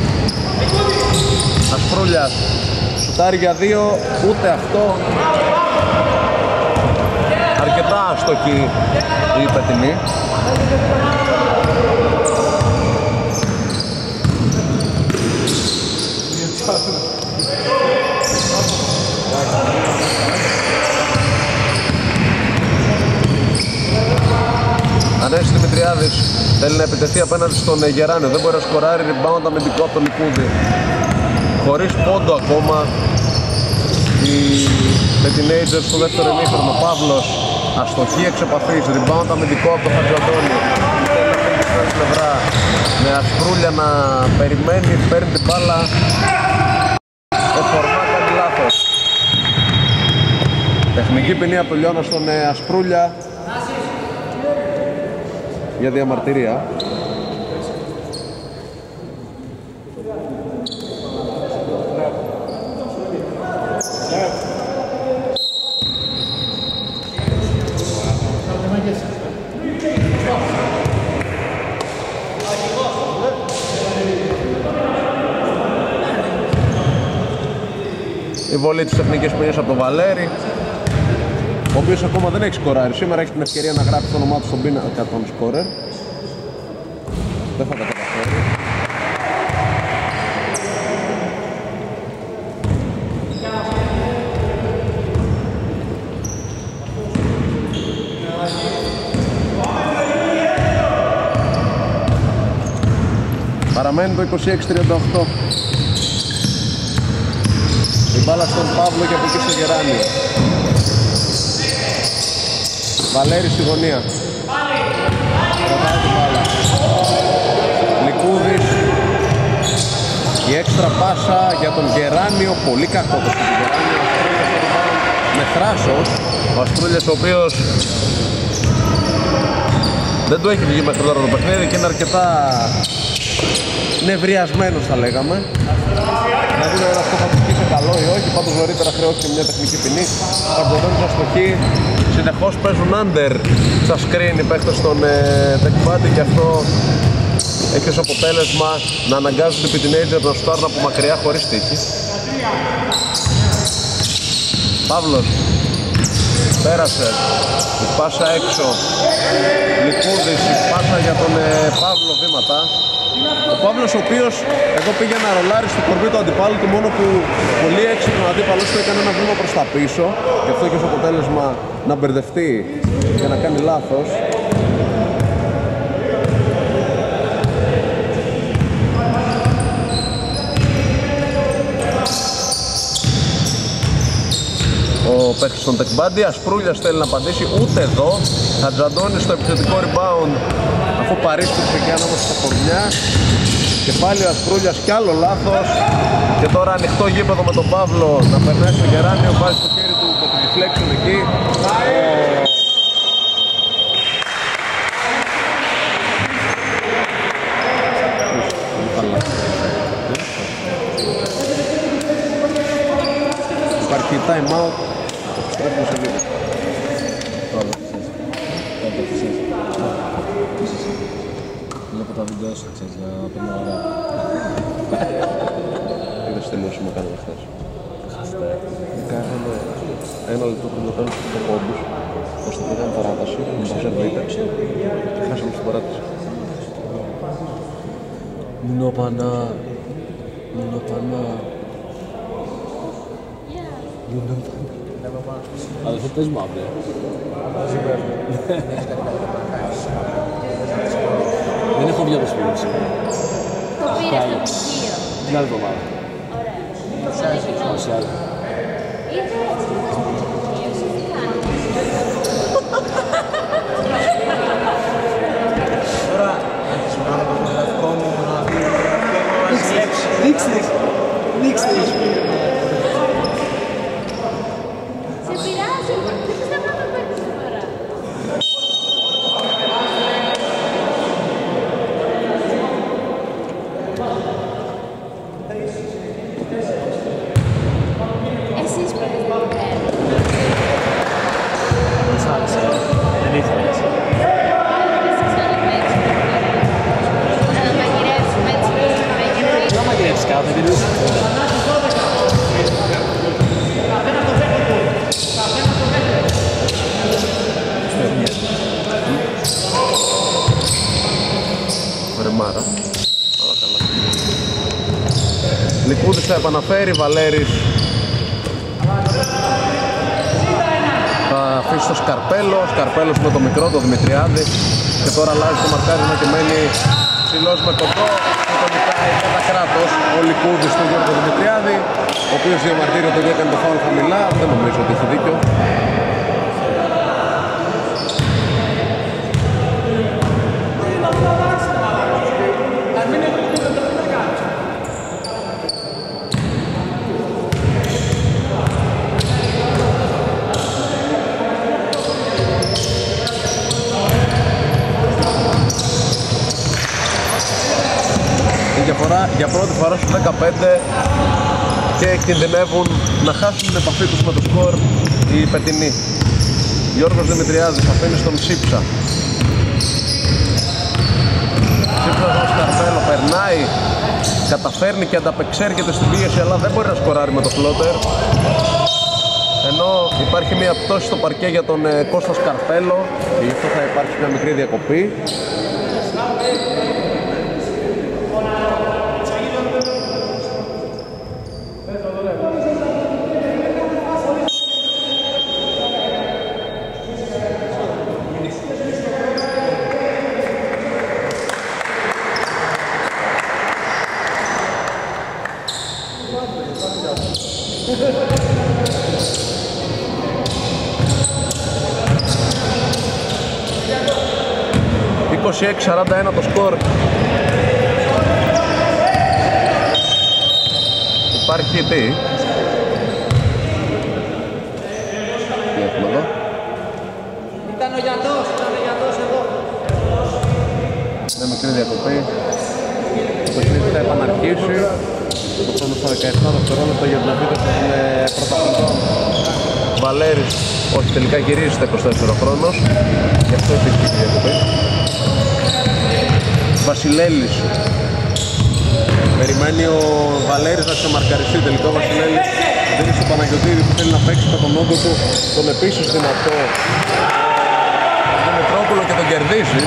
Ασπρούλιας σουτάρει για 2, ούτε αυτό. Αρκετά αστοχή η Πετινή. Ανέσης Δημητριάδης θέλει να επιτεθεί απέναντι στον Γεράνιο, δεν μπορεί να σκοράρει, rebound αμυντικό από τον Λικούδη. Χωρίς πόντο ακόμα οι Petinages στο δεύτερο ημίχρονο. Παύλος αστοχή εξ επαφής, rebound αμυντικό από τον Χατζαντώνη. Θέλει να φύγει στην άλλη πλευρά με Ασπρούλια να περιμένει, παίρνει την μπάλα. Εφορμά κάνει λάθος. Τεχνική ποινή από τον Λιώνα στον Ασπρούλια για διαμαρτυρία. Η βολή της τεχνικής ποινής από τον Βαλέρη, ο οποίος ακόμα δεν έχει σκοράρει. Σήμερα έχει την ευκαιρία να γράψει το όνομά του στον πίνακα των σκόρερ. Δεν θα τα καταφέρει. Παραμένει το 26-38. Η μπάλα στον Παύλο και από εκεί στο Γεράνιο. Βαλέρης στη γωνία. Κρατάει την μπάλα. Λικούδης. Η έξτρα πάσα για τον Γεράνιο. Πολύ κακό το στον Γεράνιο. Με θράσος. Ο Αστρούλιας ο οποίος δεν του έχει βγει μέχρι τώρα το παιχνίδι και είναι αρκετά νευριασμένος θα λέγαμε. Να δούμε αν αυτό θα του βγει καλό ή όχι. Πάντως νωρίτερα χρεώθηκε μια τεχνική ποινή. Καρδοδόνης αστοχή. Συνεχώς παίζουν under στα screen οι παίκτες των Τεκμπάντι και αυτό έχει ως αποτέλεσμα να αναγκάζουν την Teenager να σουτάρουν από μακριά χωρίς τύχη. Παύλος πέρασε, η πάσα έξω. Λικούδης, η πάσα για τον Παύλο, βήματα. Ο Παύλος ο οποίος εδώ πήγε να ρολάρει στο κορμί του αντιπάλου του, μόνο που πολύ έξυπνο αντίπαλος του έκανε ένα βήμα προς τα πίσω και αυτό έχει ως αποτέλεσμα να μπερδευτεί και να κάνει λάθος. Ο παίκτης των Τεκμπάντι, Ασπρούλιας θέλει να απαντήσει, ούτε εδώ. Χατζαντώνης στο επιθετικό rebound αφού παρίστηκε και ανάμεσα στα κορμιά. Και πάλι ο Ασπρούλιας κι άλλο λάθος. Και τώρα ανοιχτό γήπεδο με τον Παύλο να περνάει στο Γεράνιο, βάζει το χέρι του με τη deflection εκεί. Υπάρχει time out. Επιστρέφουμε σε λίγο. Βλέπω τα βίντεο σου, ξέρεις, για να παίρνω ωραία. Είδες τι τελειώσιμο κάναμε χθες. Κάναμε ένα λεπτό πριν το τέλος του πόντους, ώστε να κάνουμε παράταση, μισό σερβίτε και χάσαμε στην παράταση. Μουνοπανά. Μουνοπανά. Αδελφέ, πες μου αύριο. Δεν έχω βγει από το σπίτι σήμερα. Το πήρε στο πτυχίο. Την άλλη εβδομάδα. Ωραία. Όχι άλλο. Ήρθε έτσι στο πτυχίο, εσύ τι κάνεις. Τώρα, θα σου κάνω το φωτογραφικό μου να δει. Δείξτε. Σε πειράζει, δεν θες να πάμε πέρα σήμερα. Εσείς πρέπει να πάμε πέρα. Δεν σ' άρεσε. Δεν ήθελες. Εσείς να παίξουμε πέρα. Να μαγειρεύσουμε έτσι που μαγειρεύουμε. Δεν μαγειρεύεις κάθε βίντεο. Ρεμάρα. Όλα καλά. Λικούδης θα επαναφέρει, Βαλέρης θα αφήσει το Σκαρπέλο, Σκαρπέλος με το μικρό, το Δημητριάδη και τώρα αλλάζει το μαρκάρισμα και μένει ψηλός με κοντό και το νικάει κατά κράτος ο Λικούδης του Γιώργο Δημητριάδη, ο οποίος διαμαρτύρεται ότι έκανε το φάουλ χαμηλά, δεν νομίζω ότι έχει δίκιο. Διαφορά για πρώτη φορά στους 15 και κινδυνεύουν να χάσουν την επαφή τους με το σκορ οι Πετινοί. Γιώργος Δημητριάδης αφήνει στον Ψίψα. Ψίψας στον Σκαρπέλο περνάει, καταφέρνει και ανταπεξέρχεται στην πίεση, αλλά δεν μπορεί να σκοράρει με το φλότερ. ενώ υπάρχει μια πτώση στο παρκέ για τον Κώστα Σκαρπέλο και γι' αυτό θα υπάρξει μια μικρή διακοπή. ...26-41 το σκορ. Υπάρχει τι έχουμε εδώ. Ήταν ο Γιαννός εδώ. Μια μικρή διακοπή. Το παιχνίδι θα επαναρχίσει. Το χρόνο στα 17 δευτερόλεπτα για την επίθεση των πρωταθλητών. Βαλέρης, όχι, τελικά γυρίζει στα 24 χρόνος. Γι' αυτό υπήρχε η διακοπή. Βασιλέλης. Περιμένει ο Βαλέρης να ξεμαρκαριστεί. Τελικά ο Βασιλέλης δίνει στο Παναγιωτήδη που θέλει να παίξει με τον όγκο του τον επίσης δυνατό Δημητρόπουλο και τον κερδίσει.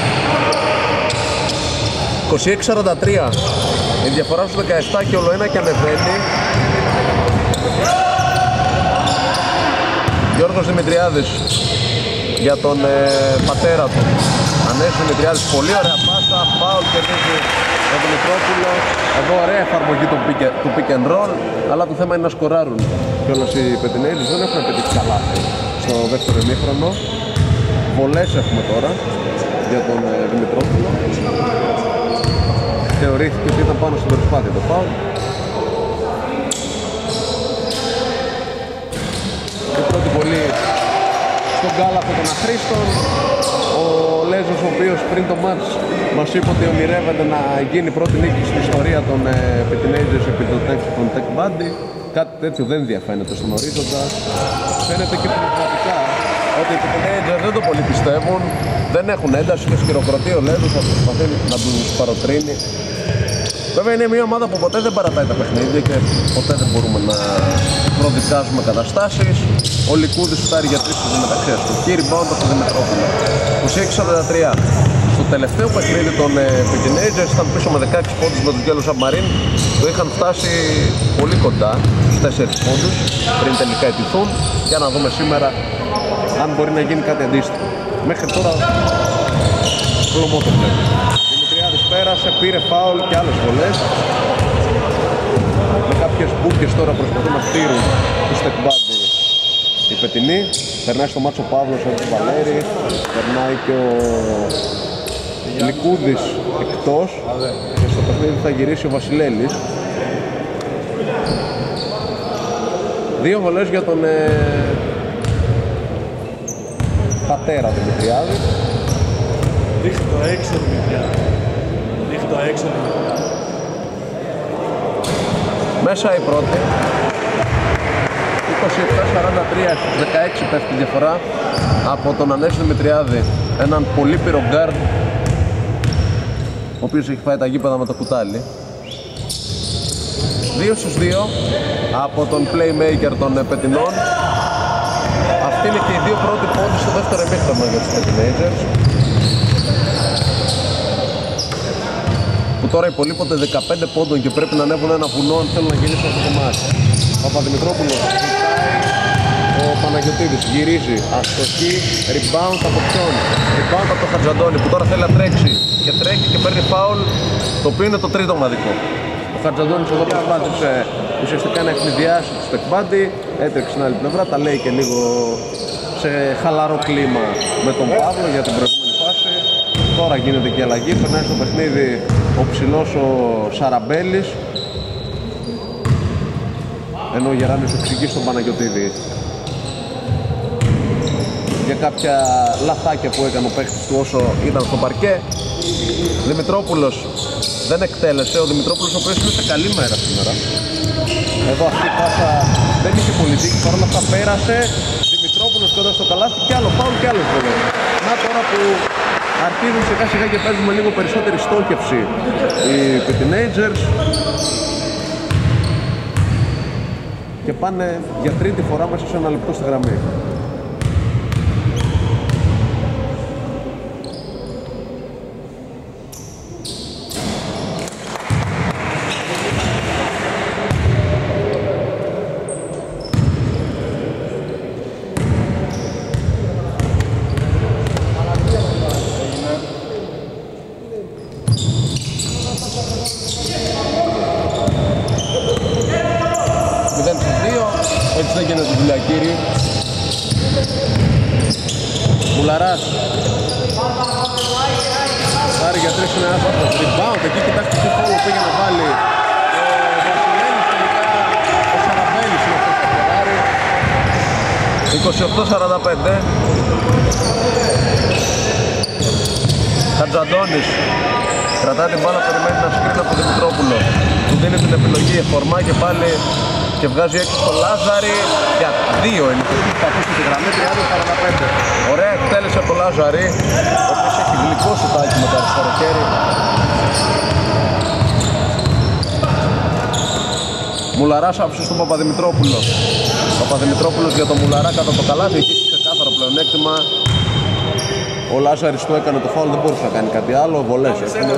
26-43. Η διαφορά στους 17 και ολοένα και ανεβαίνει. Γιώργος Δημητριάδης για τον πατέρα του. Ανέσης Δημητριάδης, πολύ ωραία πάσα, φάουλ κερδίζει ο Δημητρόπουλο. Εδώ ωραία εφαρμογή του pick and roll, αλλά το θέμα είναι να σκοράρουν. Και όλες οι Πετινέζες δεν έχουν πετύχει καλά στο δεύτερο ημίχρονο. Βολές έχουμε τώρα για τον Δημητρόπουλο. Θεωρήθηκε ότι ήταν πάνω στην προσπάθεια το φάουλ. Η πρώτη βολή στον κάλαθο των αχρήστων. Ο Λέζος, ο οποίος πριν το μάτς μας είπε ότι ονειρεύεται να γίνει πρώτη νίκη στην ιστορία των Petinages επί των Tech Buddy. Κάτι τέτοιο δεν διαφαίνεται στον ορίζοντα. Φαίνεται και πνευματικά ότι οι Petinages δεν το πολύ πιστεύουν. Δεν έχουν ένταση και χειροκροτεί ο Λέζος, θα προσπαθεί να τους παροτρύνει. Βέβαια είναι μια ομάδα που ποτέ δεν παρατάει τα παιχνίδια και ποτέ δεν μπορούμε να προδικάζουμε καταστάσεις. Ο Λικούδης φτάρει για τρεις στις μεταξιές του. Key rebound από τον Δημητρόπουλο. 26-43. Στο τελευταίο παιχνίδι των Petinages ήταν πίσω με 16 πόντους με τον Yellow Submarine. Το είχαν φτάσει πολύ κοντά στους 4 πόντους πριν τελικά ετηθούν. Για να δούμε σήμερα αν μπορεί να γίνει κάτι αντίστοιχο. Μέχρι τώρα πλωμό το βλέπω. Πέρασε, πήρε φάουλ και άλλες βολές. Με κάποιες μπουκες τώρα προσπαθούν να φτύρουν τους Tech Buddy οι Πετινοί. Περνάει στο μάτσο Παύλος από τον Βαλέρη. Περνάει και ο Λικούδης εκτός. Και στο παιχνίδι θα γυρίσει ο Βασιλέλης. Δύο βολές για τον πατέρα του Δημητριάδη. Δείχνει το έξω Δημητριάδη. Το έξω. Μέσα η πρώτη. 27-43 στους 16 πέφτει διαφορά από τον Ανέση Δημητριάδη, έναν πολύπειρο γκάρντ ο οποίος έχει φάει τα γήπεδα με το κουτάλι. 2 στους 2 από τον playmaker των Πετινών. Αυτή είναι και οι δύο πρώτοι πόντοι στο δεύτερο ημίχρονο για τους Petinages, που τώρα υπολείπονται 15 πόντων και πρέπει να ανέβουν ένα βουνό αν θέλουν να γυρίσουν αυτό το μάτι. Ο Παπαδημητρόπουλος ο Παναγιωτίδης γυρίζει, αστοχή, rebound από ποιον? Rebound από τον Χατζαντώνη που τώρα θέλει να τρέξει και τρέχει και παίρνει foul, το οποίο είναι το τρίτο ομαδικό. Ο Χατζαντώνης εδώ προσπάθησε ουσιαστικά να ευνηδιάσει τους Tech Buddy, έτρεξε στην άλλη πλευρά, τα λέει και λίγο σε χαλαρό κλίμα με τον Παύλο για την προηγούμενη φάση. Τώρα γίνεται και αλλαγή, περνάει στο παιχνίδι ο ψηλός ο Σαραμπέλης, ενώ ο Γεράνης εξηγεί στον Παναγιωτίδη για κάποια λαθάκια που έκανε ο παίκτης του όσο ήταν στο παρκέ. Δημητρόπουλος δεν εκτέλεσε, ο Δημητρόπουλος ο οποίος είναι σε καλή μέρα σήμερα. Εδώ αυτή η πάσα δεν είχε πολιτική, παρόλα αυτά πέρασε. Δημητρόπουλος κοντά στο καλάθι και άλλο φάουλ και άλλος βολές. Να τώρα που αρχίζουν σιγά σιγά και παίζουν με λίγο περισσότερη στόχευση οι Petinages. και πάνε για τρίτη φορά μέσα σε ένα λεπτό στη γραμμή. Έτσι δεν γίνεται δουλειά, κύριοι. Μουλαράς. Πάρει για 3 είναι ένας αυτός. Rebound, εκεί κοιτάξτε τι φόλο πήγε να βάλει ο Βασιλένης τελικά. Ο Σαραβέλης είναι αυτός που φοράρει. 28-45. Χατζαντώνης. Κρατάει την μπάλα, περιμένει να σκρίνει από τον Δημητρόπουλο. Του δίνει την επιλογή, εφορμά και πάλι και βγάζει έξω στο Λάζαρη για 2 είναι θα αφήσει τη γραμμή 30-45. Ωραία εκτέλεση από το Λάζαρη, ο οποίος έχει γλυκό σουτάκι με το αριστερό χέρι. Μουλαράς άφησε στον Παπαδημητρόπουλο. Παπαδημητρόπουλος για τον Μουλαρά κατά το καλάθι, έχει ξεκάθαρο πλεονέκτημα. Ο Λάζαρης του έκανε το φάουλ, δεν μπορούσε να κάνει κάτι άλλο, βολές έχουμε.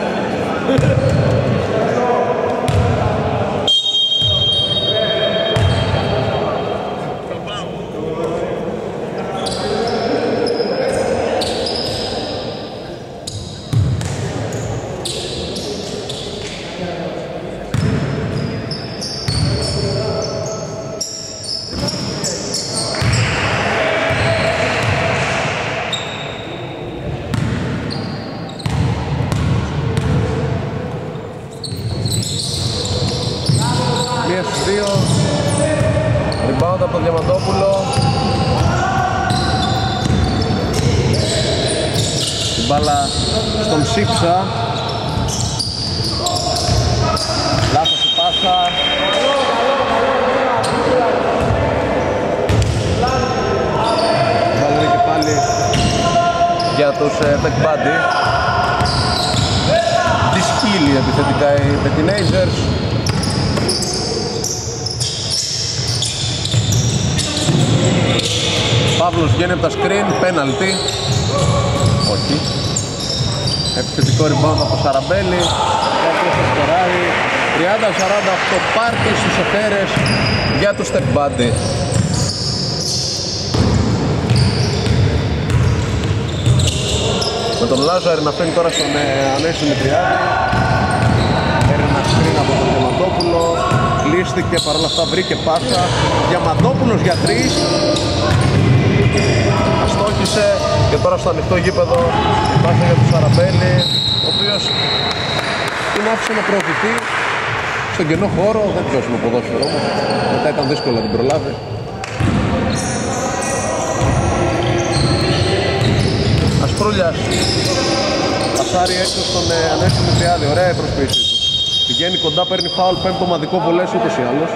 Rebound από τον Διαμαντόπουλο. Την μπάλα στον Σίψα. Λάθος η πάσα. Βάλει και πάλι για τους Back Buddy. Δυσκύλοι επιθετικά οι Petinagers. Παύλος βγαίνει από τα screen, πέναλτι. Όχι. Επιθετικό rebound από το Σαραμπέλη. Κάποιος θα σκοράρει. 30-48 πάρτι στους εφαίρες για το Step Buddy. Με τον Λάζαρη να φέρνει τώρα στον Ανέση Δημητριάδη. Παίρνει ένα screen από τον Διαμαντόπουλο. Κλείστηκε, παρόλα αυτά βρήκε πάσα. Διαμαντόπουλος για 3. Αστόχησε και τώρα στο ανοιχτό γήπεδο υπάρχει για τον Σαραμπέλη, ο οποίος την άφησε να προωθηθεί στον κενό χώρο, δεν πιώσουμε ποδόσφαιρο όμως, μετά ήταν δύσκολο να την προλάβει. Ασπρούλιας πασάρει έξω στον Ανέση Δημητριάδη, ωραία η προσποίησή του. Πηγαίνει κοντά, παίρνει φάουλ, πέμπτο ομαδικό βολές ούτως ή άλλως.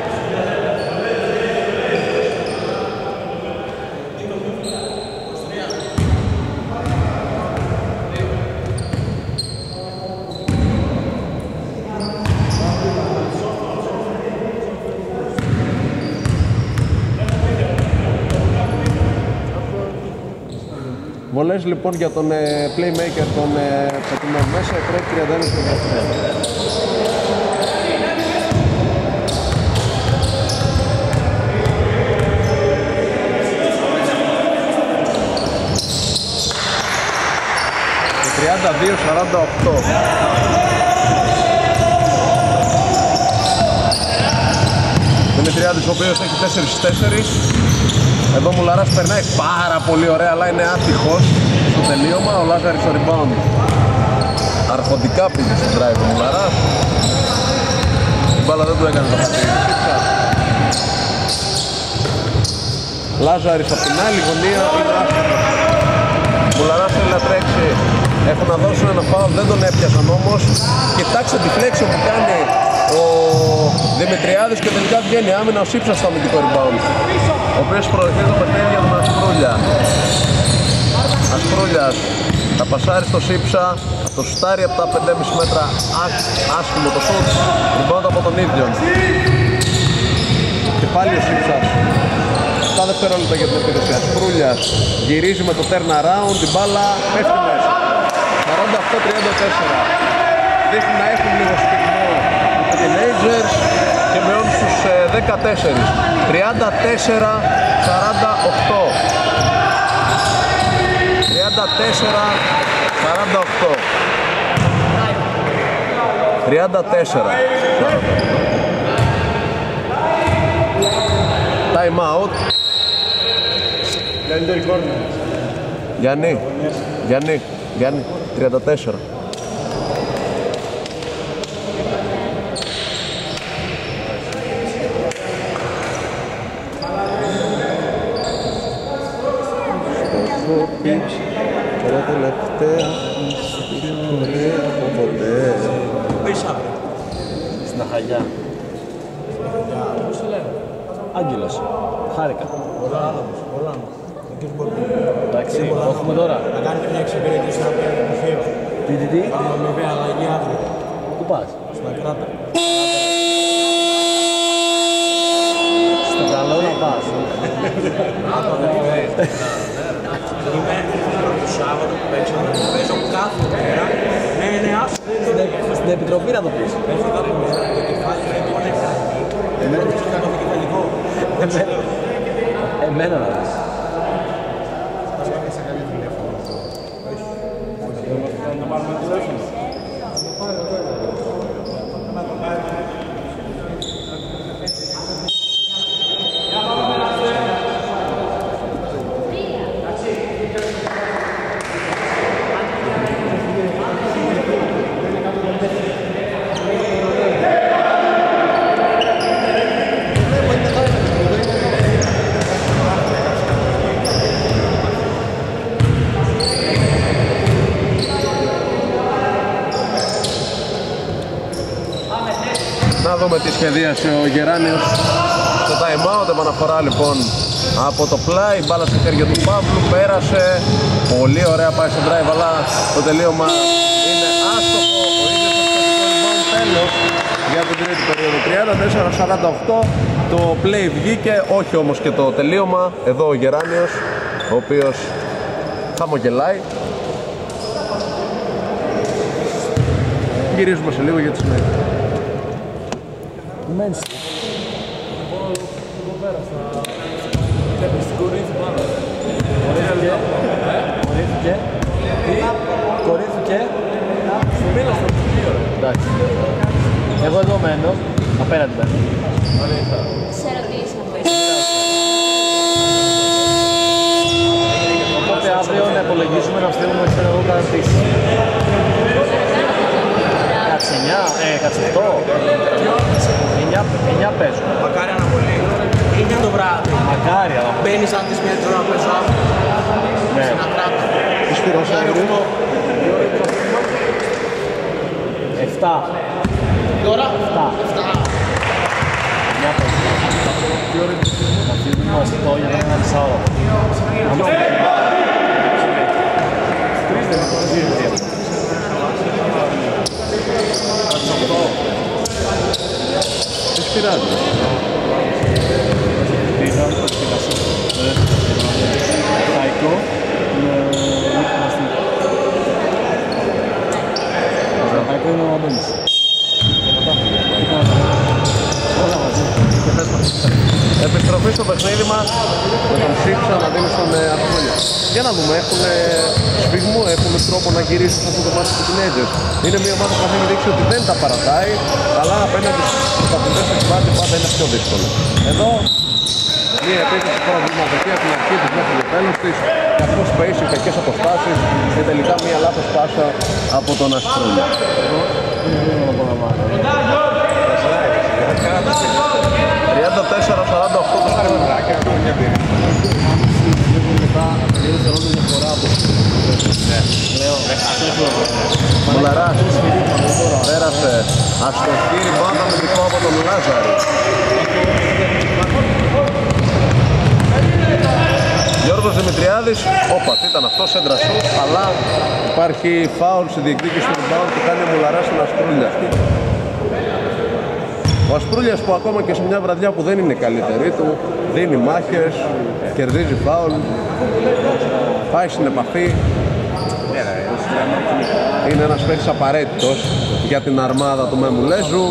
Βολές λοιπόν για τον playmaker των Πετινών μέσα, πρέπει 31-32. 32-48. Δημητριάδης ο οποίος έχει 4-4. Εδώ ο Μουλαράς περνάει πάρα πολύ ωραία, αλλά είναι άτυχος στο τελείωμα. Ο Λάζαρης στο rebound αρχοντικά πήγε στο drive ο Μουλαράς. Την μπάλα δεν του έκανε το χαρτί. Λάζαρης από την άλλη γωνία είναι άσχετος. Ο Μουλαράς θέλει να τρέξει, έχουν να δώσουν ένα φάουλ, δεν τον έπιασαν όμως. Κοιτάξτε τη φλέξιο που κάνει ο Δημητριάδης και τελικά βγαίνει άμυνα ο Σίψας στο αμυντικό rebound, ο οποίος προωθεί το παιχνίδι για τον Ασπρούλια. Ασπρούλιας θα πασάρει στο Σίψα, θα το σουτάρει από τα 5,5 μέτρα, άσχημο το σουτ, rebound από τον ίδιο. Και πάλι ο Σίψας. 7 δευτερόλεπτα για την επίθεση. Ασπρούλιας γυρίζει με το turnaround, την μπάλα πέφτει μέσα. 48-34. Δείχνει να έχουν λίγο σφιγμό οι teenagers και μειώνουν στους 14. 34-48. 34-48. 34. Time out. Γιάννη το record. Γιάννη, 34. Τώρα τελευταία ιστορία από ποτέ. Πεις αύριο. Στην Αχαγιά. Πώς το λένε. Άγγελος. Χάρηκα. Πολλά άλλος. Εντάξει, το έχουμε τώρα. Να κάνετε μια εξυπηρέτηση να πιάνει το πτυχίο. Τι. Αμοιβαία αλλαγή αύριο. Πού πας? Στην Ακράτα. Στο καλό να πας. Είμαι το Σάββατο που παίζω κάθε μέρα. Ναι, άσχο. Στην επιτροπή να το πεις. Παίζω κάθε μέρα. Το κεφάλι δεν μπορεί να κάνει. Εμένα το κεφαλικό. Εμένα να δεις. Να δούμε τι σχεδίασε ο Γεράνιος στο time out. Επαναφορά λοιπόν από το πλάι, μπάλα στα χέρια του Παύλου, πέρασε πολύ ωραία, πάει στο drive, αλλά το τελείωμα είναι άστοχο. Ο ίδιος αυτό τέλος για την τρίτη περίοδο. 34-48 το play βγήκε, όχι όμως και το τελείωμα. Εδώ ο Γεράνιος, ο οποίος χαμογελάει. Γυρίζουμε σε λίγο για τη συνέχεια. Μένεις. Κορύφθηκε. Εντάξει. Εγώ εδώ μένω. Απέναντι μένω. Σε ρωτήσαμε. Οπότε αύριο να υπολογίσουμε να στείλουμε ξέρω εγώ καταρτήσεις. Κάτσε 9, κάτσε 8. 9 παίζουν. Μακάρι αναβολή. Είναι το βράδυ. Μακάρι, αλλά Μπαίνεις αν τις μια ώρα να παίζω αύριο. ναι. Στην Ακράτα. Τι σπυρός αύριο? 7. Τώρα. 7. 9 παίζουν. Θα φύγουμε 8 για να είναι 1 ώρα. Τι πειράζει? Πήγα στο Καϊκό το Καϊκό είναι ο Αντώνης. Όλα μαζί. Επιστροφή στο παιχνίδι μας με τον Σίψα να δίνει στον Ασπρούλια. Για να δούμε, έχουν σφιγμό, έχουν τρόπο να γυρίσουν σε αυτό το μάτι του teenagers. Είναι μια ομάδα που θα έχει δείξει ότι δεν τα παρατάει, αλλά απέναντι στους πρωταθλητές της μάτι πάντα είναι πιο δύσκολο. Εδώ μια επίθεση προβληματική από την αρχή της μέχρι το τέλος της, κακό spacing, κακές αποστάσεις και τελικά μια λάθος πάσα από τον Ασπρούλια. 34-48 το χαρμενράκι. Μουλαράς πέρασε αστοχή μπάλα με δικό από τον Λάζαρη. Γιώργος Δημητριάδης, όπα, τι ήταν αυτό, σέντρα σουτ, αλλά υπάρχει φάουλ στη διεκδίκηση του rebound που κάνει ο Μουλαράς στην Ασπρούλια. Ο Ασπρούλιας που ακόμα και σε μια βραδιά που δεν είναι καλύτερη του, δίνει μάχες, κερδίζει φάουλ, πάει στην επαφή. Είναι ένας παίκτης απαραίτητος για την αρμάδα του Μεμουλέζου.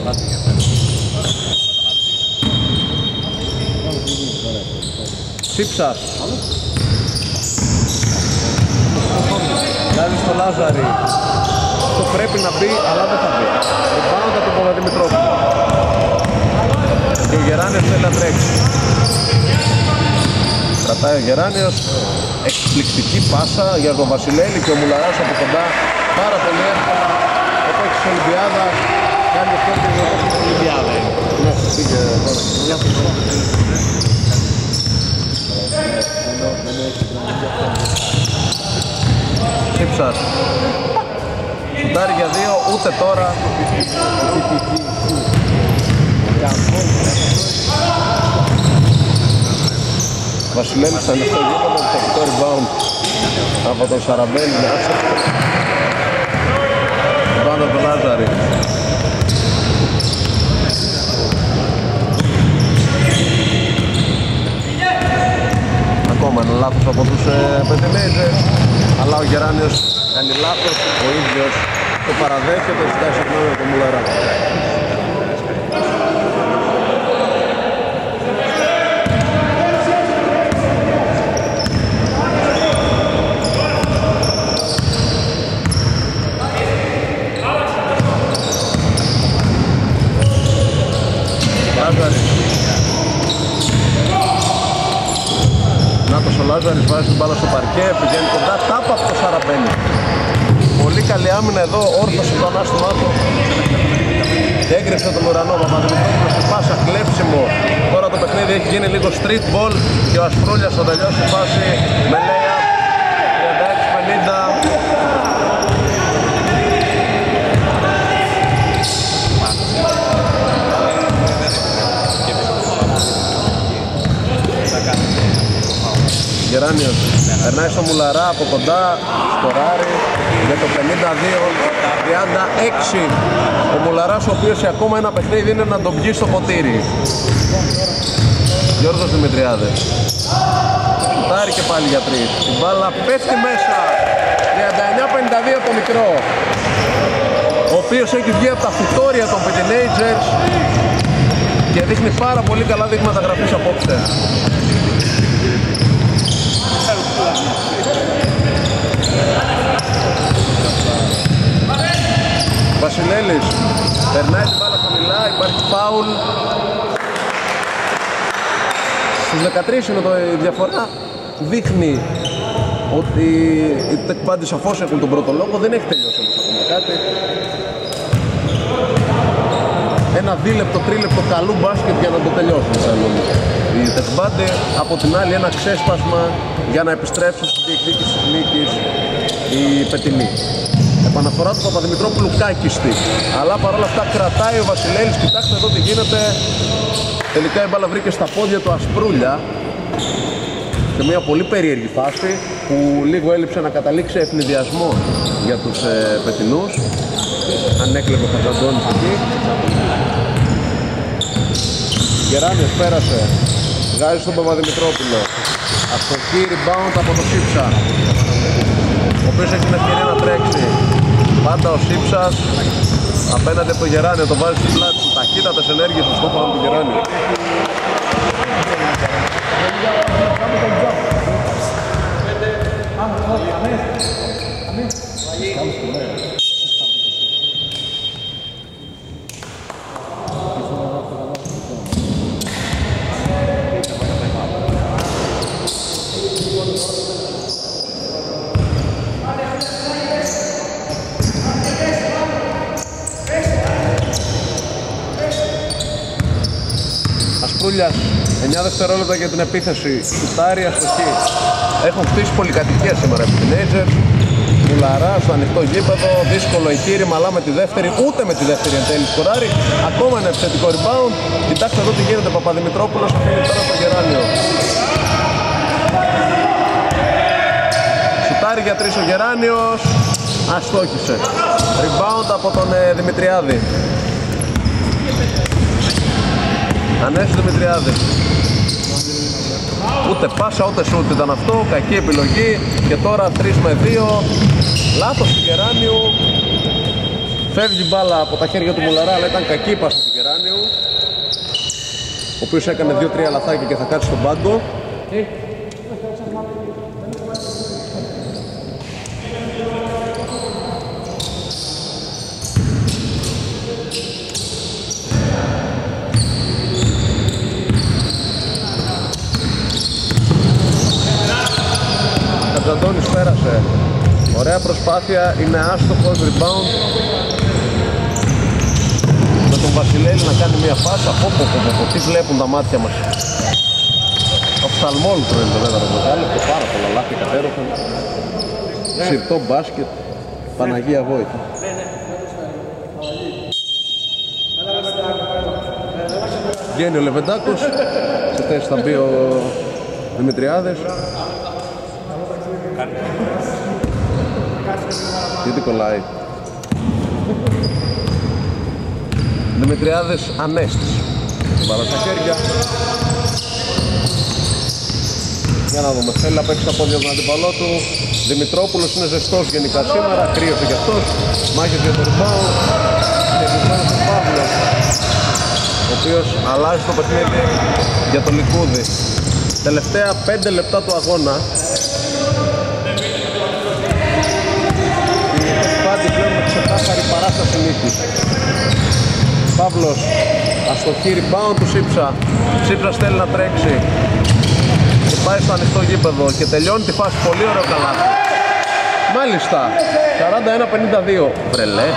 Τσίψας βγάζει στο Λάζαρη. Το πρέπει να μπει, αλλά δεν θα μπει. Rebound από τον Παπαδημητρόπουλο. Και ο Γεράνιος θέλει να τρέξει. Κρατάει ο Γεράνιος. Εκπληκτική πάσα για τον Βασιλέλη και ο Μουλαράς από κοντά. Πάρα πολύ εύκολα. Ο παίκτης της Ολυμπιάδας κάνει αυτό και ο παίκτης της Ολυμπιάδα. Ναι, πήγε τώρα. Τσίψας. Σουτάρει για 2, ούτε τώρα. Βασιλέλης θα ανοιχτό γήπεδο, το rebound από τον Σαραμπέλη. Rebound από τον Λάζαρη. Ακόμα ένα λάθος από τους Πεντινέιζες, αλλά ο Γεράνιος κάνει λάθος, ο ίδιος το παραδέχεται, ζητάει συγγνώμη από τον Μουλαρά. Νάτος ο Λάζαρης βάζει την μπάλα στο παρκέ, πηγαίνει κοντά, τάπα από το Σαραμπέλη. Πολύ καλή άμυνα εδώ, όρθωσε το ανάστημά του. Έγκριψε τον ουρανό, Παπαδημητρόπουλος στη πάσα, κλέψιμο. Τώρα το παιχνίδι έχει γίνει λίγο street ball και ο Ασπρούλιας θα τελειώσει τη φάση με λέια 36-50. Γεράνιος περνάει στο Μουλαρά από κοντά, σκοράρει για το 52-36. Ο Μουλαράς, ο οποίος σε ακόμα ένα παιχνίδι είναι να τον πιει στο ποτήρι. Γιώργος Δημητριάδες σουτάρει και πάλι για 3. Η μπάλα πέφτει μέσα. 39-52 το μικρό, ο οποίος έχει βγει από τα φυτόρια των Teenagers και δείχνει πάρα πολύ καλά δείγματα γραφής απόψε. Βασιλέλης περνάει την μπάλα χαμηλά, υπάρχει φάουλ. Στους 13 είναι η διαφορά. Δείχνει ότι οι τεκπάντες σαφώς έχουν τον πρώτο λόγο. Δεν έχει τελειώσει όμως ακόμα κάτι. Ένα δίλεπτο, τρίλεπτο καλού μπάσκετ για να το τελειώσουν θέλουν οι τεκπάντε. Από την άλλη ένα ξέσπασμα για να επιστρέψουν στη διεκδίκηση της νίκης οι Πετινοί. Επαναφορά του Παπαδημητρόπουλου κάκιστη, αλλά παρόλα αυτά κρατάει ο Βασιλέλης. Κοιτάξτε εδώ τι γίνεται. Τελικά η μπάλα βρήκε στα πόδια του Ασπρούλια σε μια πολύ περίεργη φάση που λίγο έλειψε να καταλήξει ευνηδιασμό για τους Πετινούς. Αν έκλεβε ο Χατζαντώνης εκεί. Γεράνιος πέρασε, βγάζει στον Παπαδημητρόπουλο. Αστοχή rebound από το Σίψα, ο οποίος έχει την ευκαιρία να τρέξει. Πάντα ο Σίψας απέναντι από το Γεράνιο, το βάζει στην πλάτη του. Ταχύτατες ενέργειες στο στόχο του Γεράνιο. Ασπρούλιας, 9 δευτερόλεπτα για την επίθεση. Σουτάρει, αστοχή. Έχουν χτίσει πολυκατοικία σήμερα οι Teenagers. Μουλαρά στο ανοιχτό γήπεδο, δύσκολο εγχείρημα, αλλά με τη δεύτερη, ούτε με τη δεύτερη εν τέλει σκοράρει. Ακόμα ένα επιθετικό rebound. Κοιτάξτε εδώ τι γίνεται. Παπαδημητρόπουλος αφήνει τώρα στο Γεράνιο. Σουτάρει για 3 ο Γεράνιος. Αστόχησε. Rebound από τον Δημητριάδη. Ανέσης Δημητριάδης. Ούτε πάσα ούτε σούτ ήταν αυτό, κακή επιλογή. Και τώρα 3 με 2. Λάθος του Γεράνιου. Φεύγει μπάλα από τα χέρια του Μουλαρά, αλλά ήταν κακή πάσα του Γεράνιου, ο οποίος έκανε 2-3 λαθάκια και θα κάτσει στον πάγκο. Κατζαντώνης πέρασε. Ωραία προσπάθεια, είναι άστοχος, rebound. Με τον Βασιλέλη να κάνει μια πάσα. Τι βλέπουν τα μάτια μας. Οφθαλμόλουτρο είναι το δεύτερο μεγάλο και πάρα πολλά λάθη κατέρωθαν. Συρτό μπάσκετ, Παναγία Βόητα. Βγαίνει ο Λεβεντάκος, σε θέση θα μπει ο Δημητριάδης. Γιατί κολλάει. Δημητριάδης Ανέστης. Μπάλα στα χέρια. Για να δούμε, θέλει να παίξει τα πόδια του αντίπαλό του. Δημητρόπουλος είναι ζεστός γενικά σήμερα, κρύωσε κι αυτός. Μάχες για το rebound. Και επιμένει στον Παύλο, ο οποίος αλλάζει το παιχνίδι για το Λικούδι. Τελευταία 5 λεπτά του αγώνα. Πάτη πλέον με ξεκάθαρη παράσταση νίκης. Παύλος, αστοχή rebound του Σύψα. Σύψας θέλει να τρέξει και πάει στο ανοιχτό γήπεδο και τελειώνει τη φάση. Πολύ ωραίο καλάθι. Μάλιστα, 41-52. Βρελές.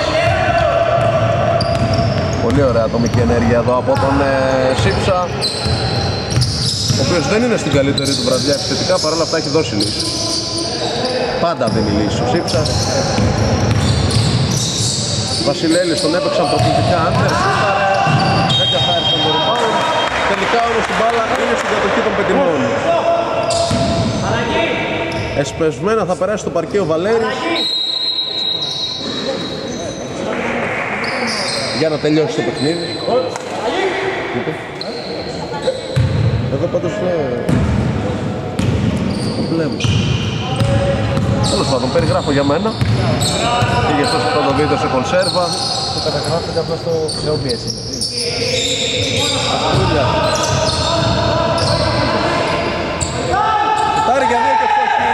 Πολύ ωραία ατομική ενέργεια εδώ από τον Σύψα, ο οποίος δεν είναι στην καλύτερη του βραδιά επιθετικά, παρόλα αυτά έχει δώσει λύση. Πάντα δίνει λύση ο Σύψας. Βασιλέλης τον έπαιξαν προκλητικά άντερ, σούταρε, δεν καθάρισαν το rebound. Τελικά όμως την μπάλα είναι στην κατοχή των πετεινών. Εσπεσμένα θα περάσει στο παρκέ ο Βαλέρης για να τελειώσει το παιχνίδι. Εδώ πάντως βλέπω. Τέλος πάντων, περιγράφω για μένα και για αυτός που θα το βίντεο σε κονσέρβα. Το καταγράφετε απλά στο OBS. Ασπρούλια. Κοιτάρει για 2 και φτώχει.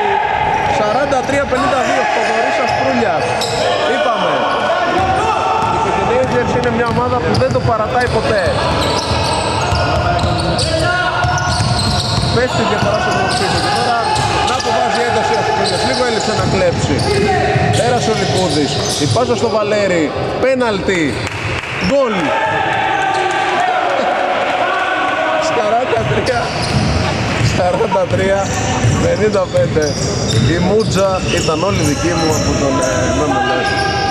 43-52 Θοδωρής Ασπρούλιας. Είπαμε, η Πιτινίδιες είναι μια ομάδα που δεν το παρατάει ποτέ. Πες τη διαφορά στο πίσω και τώρα να αποβάζει ένταση Ασπρούλιας. Λίγο έλειψε να κλέψει. Πέρασε ο Λικούδης. Η πάσα στο Βαλέρη. Πέναλτι. Γκολ. 43-55. Η μούτζα ήταν όλη δική μου από τον Μέμελες.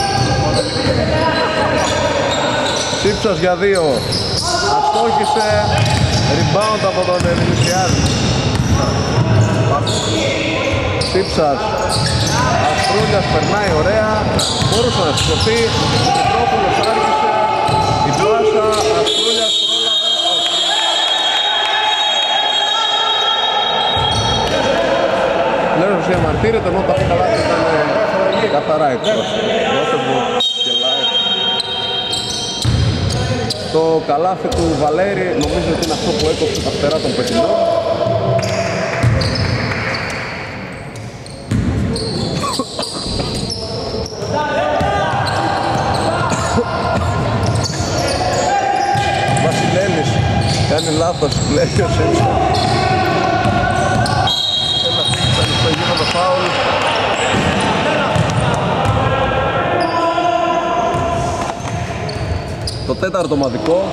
Σύψας για 2. Αστόχησε. Rebound από τον Δημητριάδη. Σύψας. Ασπρούλιας περνάει ωραία. Μπορούσε να σηκωθεί. Ο Πετρόπουλος άρχισε. Η πάσα. Ασπρούλιας πρόλαβε. Λέω πως διαμαρτύρεται ενώ τα καλά ήταν καθαρά έξω. Το καλάθι του Βαλέρη νομίζω ότι είναι αυτό που έκοψε τα φτερά των πετεινών. Βασιλέλης κάνει λάθος, λέει ο Σύψα. Ένα φύγει στα ανοιχτό γήπεδο φάουλ. Το τέταρτο ομαδικό.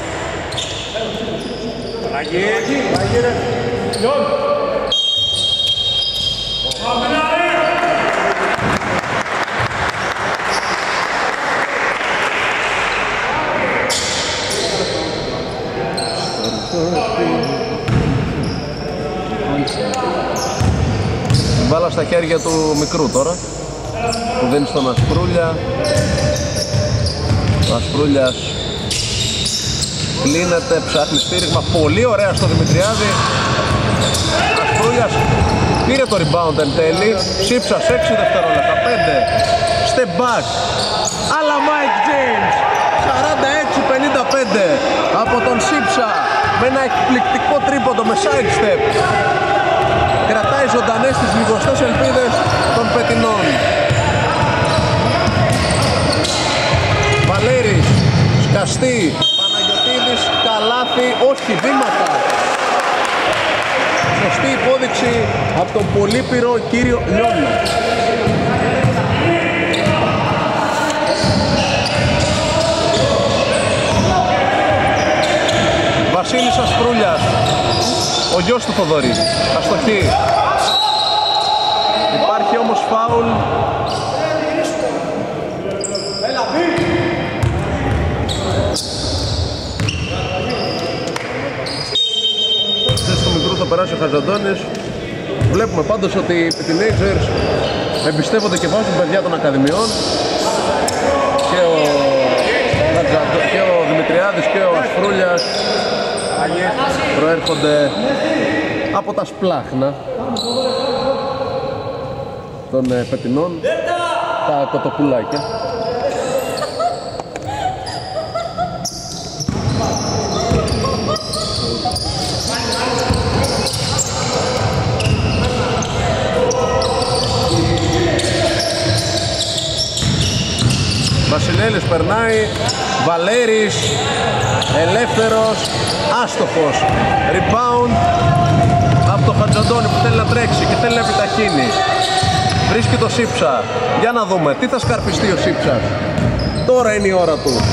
Μπάλα στα χέρια του μικρού τώρα, που δίνει στον Ασπρούλια. Ο Ασπρούλιας Κλείνεται, ψάχνει στήριγμα. Πολύ ωραία στο Δημητριάδη. Ασπρούλιας πήρε το rebound εν τέλει. Σίψας 6 δευτερόλεπτα, 5. Step back. Αλλά Mike James 46-55 από τον Σίψα με ένα εκπληκτικό τρίποντο με side step. Κρατάει ζωντανές τις λιγοστές ελπίδες των πετινών. Βαλέρης, σκαστή, Παναγιωτίδης, καλάθι, όχι, βήματα. Σωστή υπόδειξη από τον πολύπειρο κύριο Λιώνη. Βασίλης Ασπρούλιας, ο γιος του Θοδωρή, αστοχή. Υπάρχει όμως φάουλ. Στο μικρό θα περάσει ο Χαζαντώνης. Βλέπουμε πάντως ότι οι teenagers εμπιστεύονται και βάζουν παιδιά των ακαδημιών. Και ο Δημητριάδης και ο Ασπρούλιας προέρχονται από τα σπλάχνα των πετινών, τα κοτοπουλάκια. Βασιλέλης περνάει, Βαλέρης ελεύθερος, άστοχος. Rebound από το Χατζαντώνη που θέλει να τρέξει και θέλει να επιταχύνει. Βρίσκει το Σίψα. Για να δούμε τι θα σκαρπιστεί ο Σίψας. Τώρα είναι η ώρα του.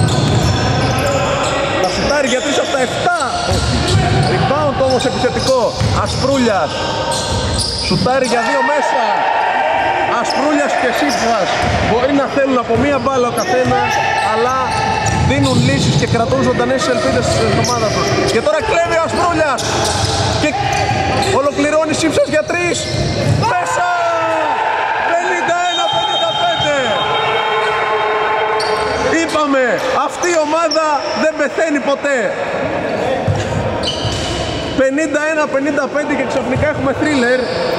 Θα σουτάρει για 3 από τα 7. Rebound όμως επιθετικό. Ασπρούλιας σουτάρει για 2 μέσα. Ασπρούλιας και Σίψας μπορεί να θέλουν από μία μπάλα ο καθένας, αλλά δίνουν λύσεις και κρατούν ζωντανές τις ελπίδες της ομάδας τους. Και τώρα κλέβει ο Ασπρούλιας και ολοκληρώνει Σίψας για 3. Μέσα! 51-55. Είπαμε, αυτή η ομάδα δεν πεθαίνει ποτέ. 51-55 και ξαφνικά έχουμε θρίλερ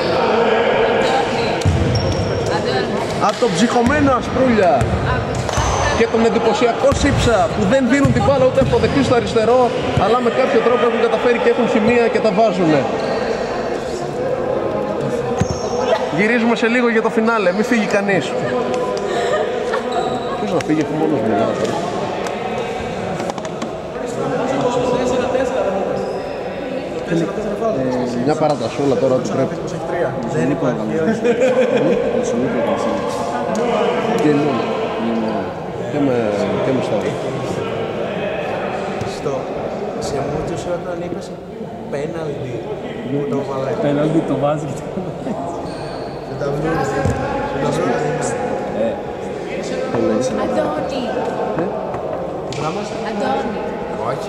από τον ψυχωμένο Ασπρούλια και τον εντυπωσιακό Σίψα που δεν δίνουν την μπάλα ούτε από το δεξί στο αριστερό, αλλά με κάποιο τρόπο έχουν καταφέρει και έχουν χημεία και τα βάζουνε. Γυρίζουμε σε λίγο για το φινάλε, μη φύγει κανείς. Ποιος να φύγει, αφού μόνος μιλάω. Μια παράταση όλα τώρα του πρέπει. Δεν υπάρχει. Και με στάδιο. Σε μούτους όταν είπες πέναλτι που το βάλε. Πέναλτι το βάζει και Σε τα βρούμε. Αντώνη. Αντώνη. Όχι.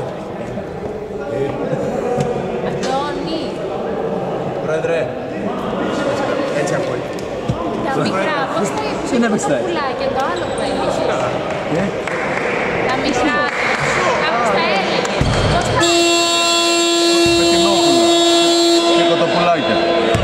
Αντώνη. Πρόεδρε. Έτσι ακούει. Τα μικρά, πώς τα είπες, το πουλάκια, το άλλο που έλεγες. Τα μικρά, κάπως τα έλεγες. Πώς τα Πετινόπουλο και κοτοπουλάκια.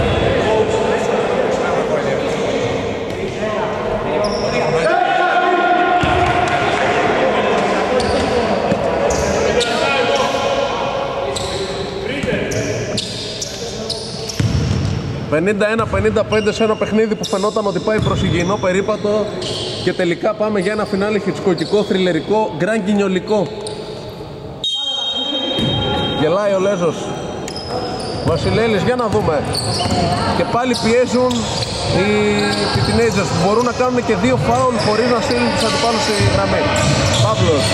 «51-55» σε ένα παιχνίδι που φαινόταν ότι πάει προς υγιεινό περίπατο και τελικά πάμε για ένα φινάλε χιτσκοκικό, θριλερικό, γκρανγκινιολικό. Γελάει ο Λέζος. Βασιλέλης, για να δούμε. Και πάλι πιέζουν οι teenagers που μπορούν να κάνουν και 2 φάουλ χωρίς να στείλουν τους αντιπάλους στη γραμμή. Παύλος.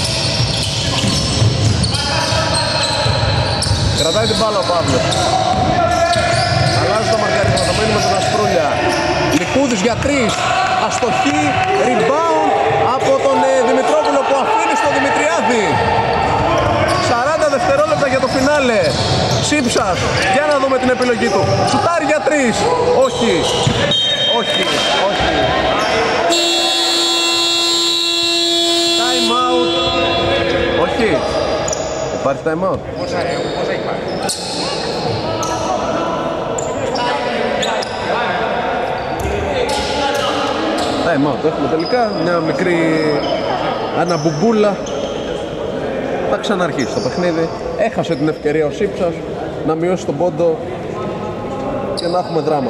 Κρατάει την μπάλα ο Παύλος. Αλλάζει το μαρκάρισμα, το μένει με τον Ασπρούλια. Λικούδης για 3. Αστοχή, rebound από τον Δημητρόπουλο που αφήνει στο Δημητριάδη. 40 δευτερόλεπτα για το φινάλε. Σίψας, για να δούμε την επιλογή του. Σουτάρει για 3. Όχι. Όχι. Όχι. Time out. Όχι. Υπάρχει time out. Time out έχουμε τελικά, μια μικρή αναμπουμπούλα. Θα ξαναρχίσει το παιχνίδι. Έχασε την ευκαιρία ο Σύψας να μειώσει τον πόντο και να έχουμε δράμα.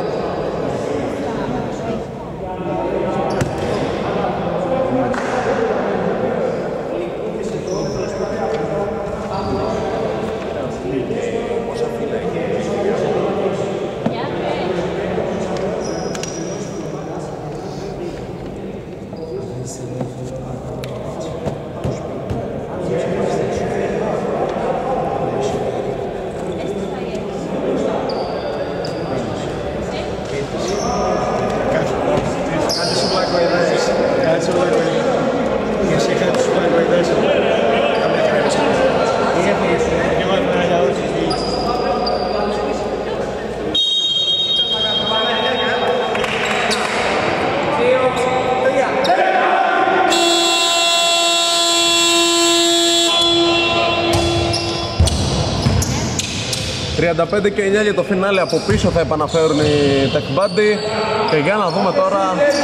...35 και 9 για το φινάλε, από πίσω θα επαναφέρουν οι Tech Buddy. Και για να δούμε τώρα...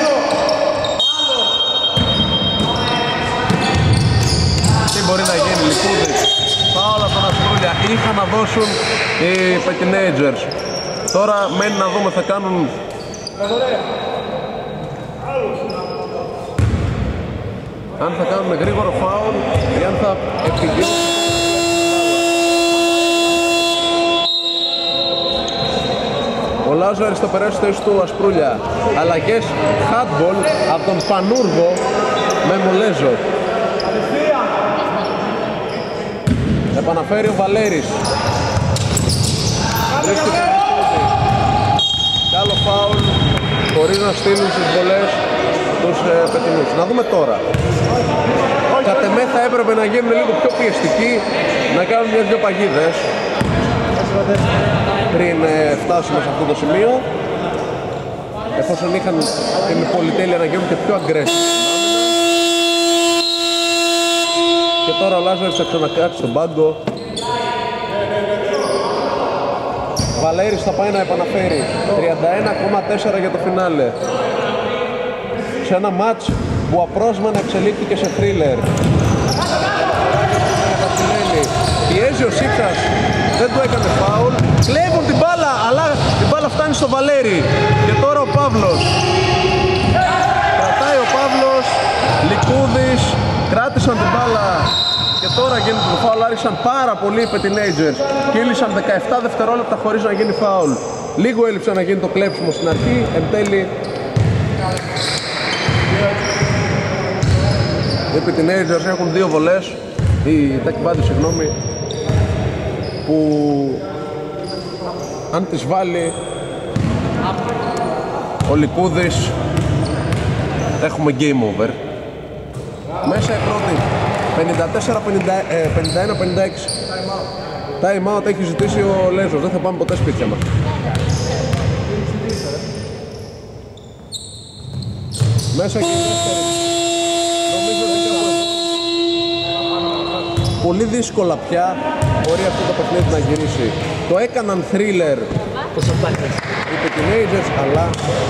τι μπορεί να γίνει. Λικούδης, φάουλ από τον Ασπρούλια. Είχαν να δώσουν οι Pekinagers. Τώρα μένει να δούμε, θα κάνουν... αν θα κάνουν γρήγορο φάουλ ή αν θα επικοινωνούν. Ο Λάζαρης στο περάσει στη θέση του Ασπρούλια. Αλλαγές handball από τον Πανούργο με Μολέζο. Επαναφέρει ο Βαλέρης. Βρίσκεται κι άλλο φάουλ χωρίς να στείλουν τις βολές τους Πετινούς. Να δούμε τώρα. Κατ' εμέ θα έπρεπε να γίνουν λίγο πιο πιεστικοί, να κάνουν μια-δυο παγίδες πριν φτάσουμε σε αυτό το σημείο, εφόσον είχαν την πολυτέλεια να γίνουν και πιο aggressive. Και τώρα ο Λάζαρης θα ξανακάτσει στον πάγκο. Βαλέρης θα πάει να επαναφέρει. 31,4 για το φινάλε, σε ένα μάτς που απρόσμενα εξελίχθηκε σε θρίλερ. Πιέζει ο Σύψας, δεν του έκανε φάουλ. Κλέβουν την μπάλα, αλλά την μπάλα φτάνει στο Βαλέρη. Και τώρα ο Παύλος. Κρατάει ο Παύλος, Λικούδης, κράτησαν την μπάλα. Και τώρα γίνεται το φάουλ, άρχισαν πάρα πολύ οι Pekinagers. Κύλησαν 17 δευτερόλεπτα χωρίς να γίνει φάουλ. Λίγο έλειψε να γίνει το κλέψιμο στην αρχή, εν τέλει οι Pekinagers έχουν δύο βολές, οι Tech Buddy, συγγνώμη, που αν τις βάλει ο Λικούδης έχουμε game over. Μέσα η πρώτη 51-56. Time out έχει ζητήσει ο Λέζος, δεν θα πάμε ποτέ σπίτια μας. Μέσα και η δεύτερη. Νομίζω ότι πολύ δύσκολα πια μπορεί αυτό το παιχνίδι να γυρίσει. Το έκαναν thriller οι Pekinagers, αλλά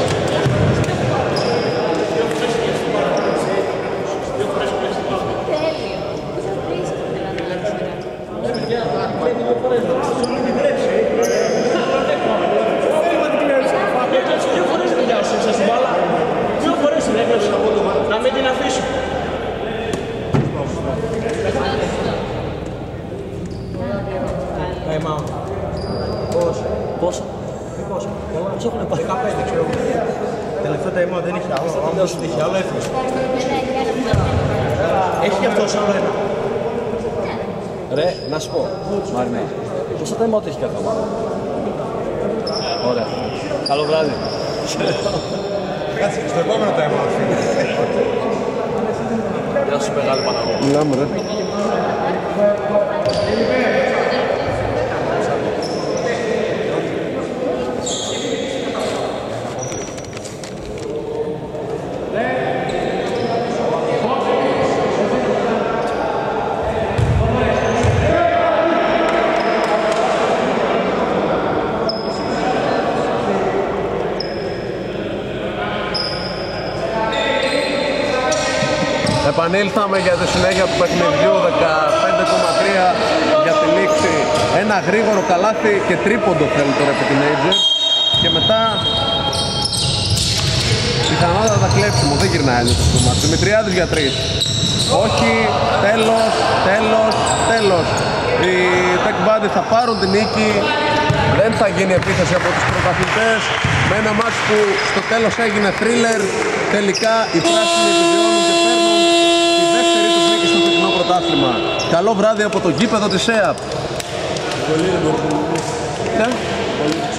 να μην την αφήσω. Time out. Πόσο? Πόσο? Πόσο έχουν πάρει? 15 ξέρω. Τελευταίο time out δεν είχε άλλο. Αν δεν σου είχε άλλο έφυγες. Έχει και αυτός άλλο ένα. Ρε, να σου πω. Μαρινέ. Πόσα time out έχει κάθε ομάδα? Ωραία. Καλό βράδυ. Κάτσε στο επόμενο time out. Γεια σου μεγάλη Παναγό. μιλάμε ρε. Επανήλθαμε για τη συνέχεια του παιχνιδιού, 15,3 για τη λήξη. Ένα γρήγορο καλάθι και τρίποντο θέλει τώρα επί teenager. Και μετά πιθανότατα κλέψιμο, δεν γυρνάει αλλιώς το μάτι. Δημητριάδης για 3. Όχι, τέλος. Οι Tech Buddies θα πάρουν την νίκη. Δεν θα γίνει επίθεση από τους πρωταθλητές. Με ένα μάτς που στο τέλος έγινε thriller. Τελικά οι πράσινοι επιβιώνουν και παίρνουν τη δεύτερη τους νίκη στο φετινό πρωτάθλημα. Καλό βράδυ από το γήπεδο της ΕΑΠ.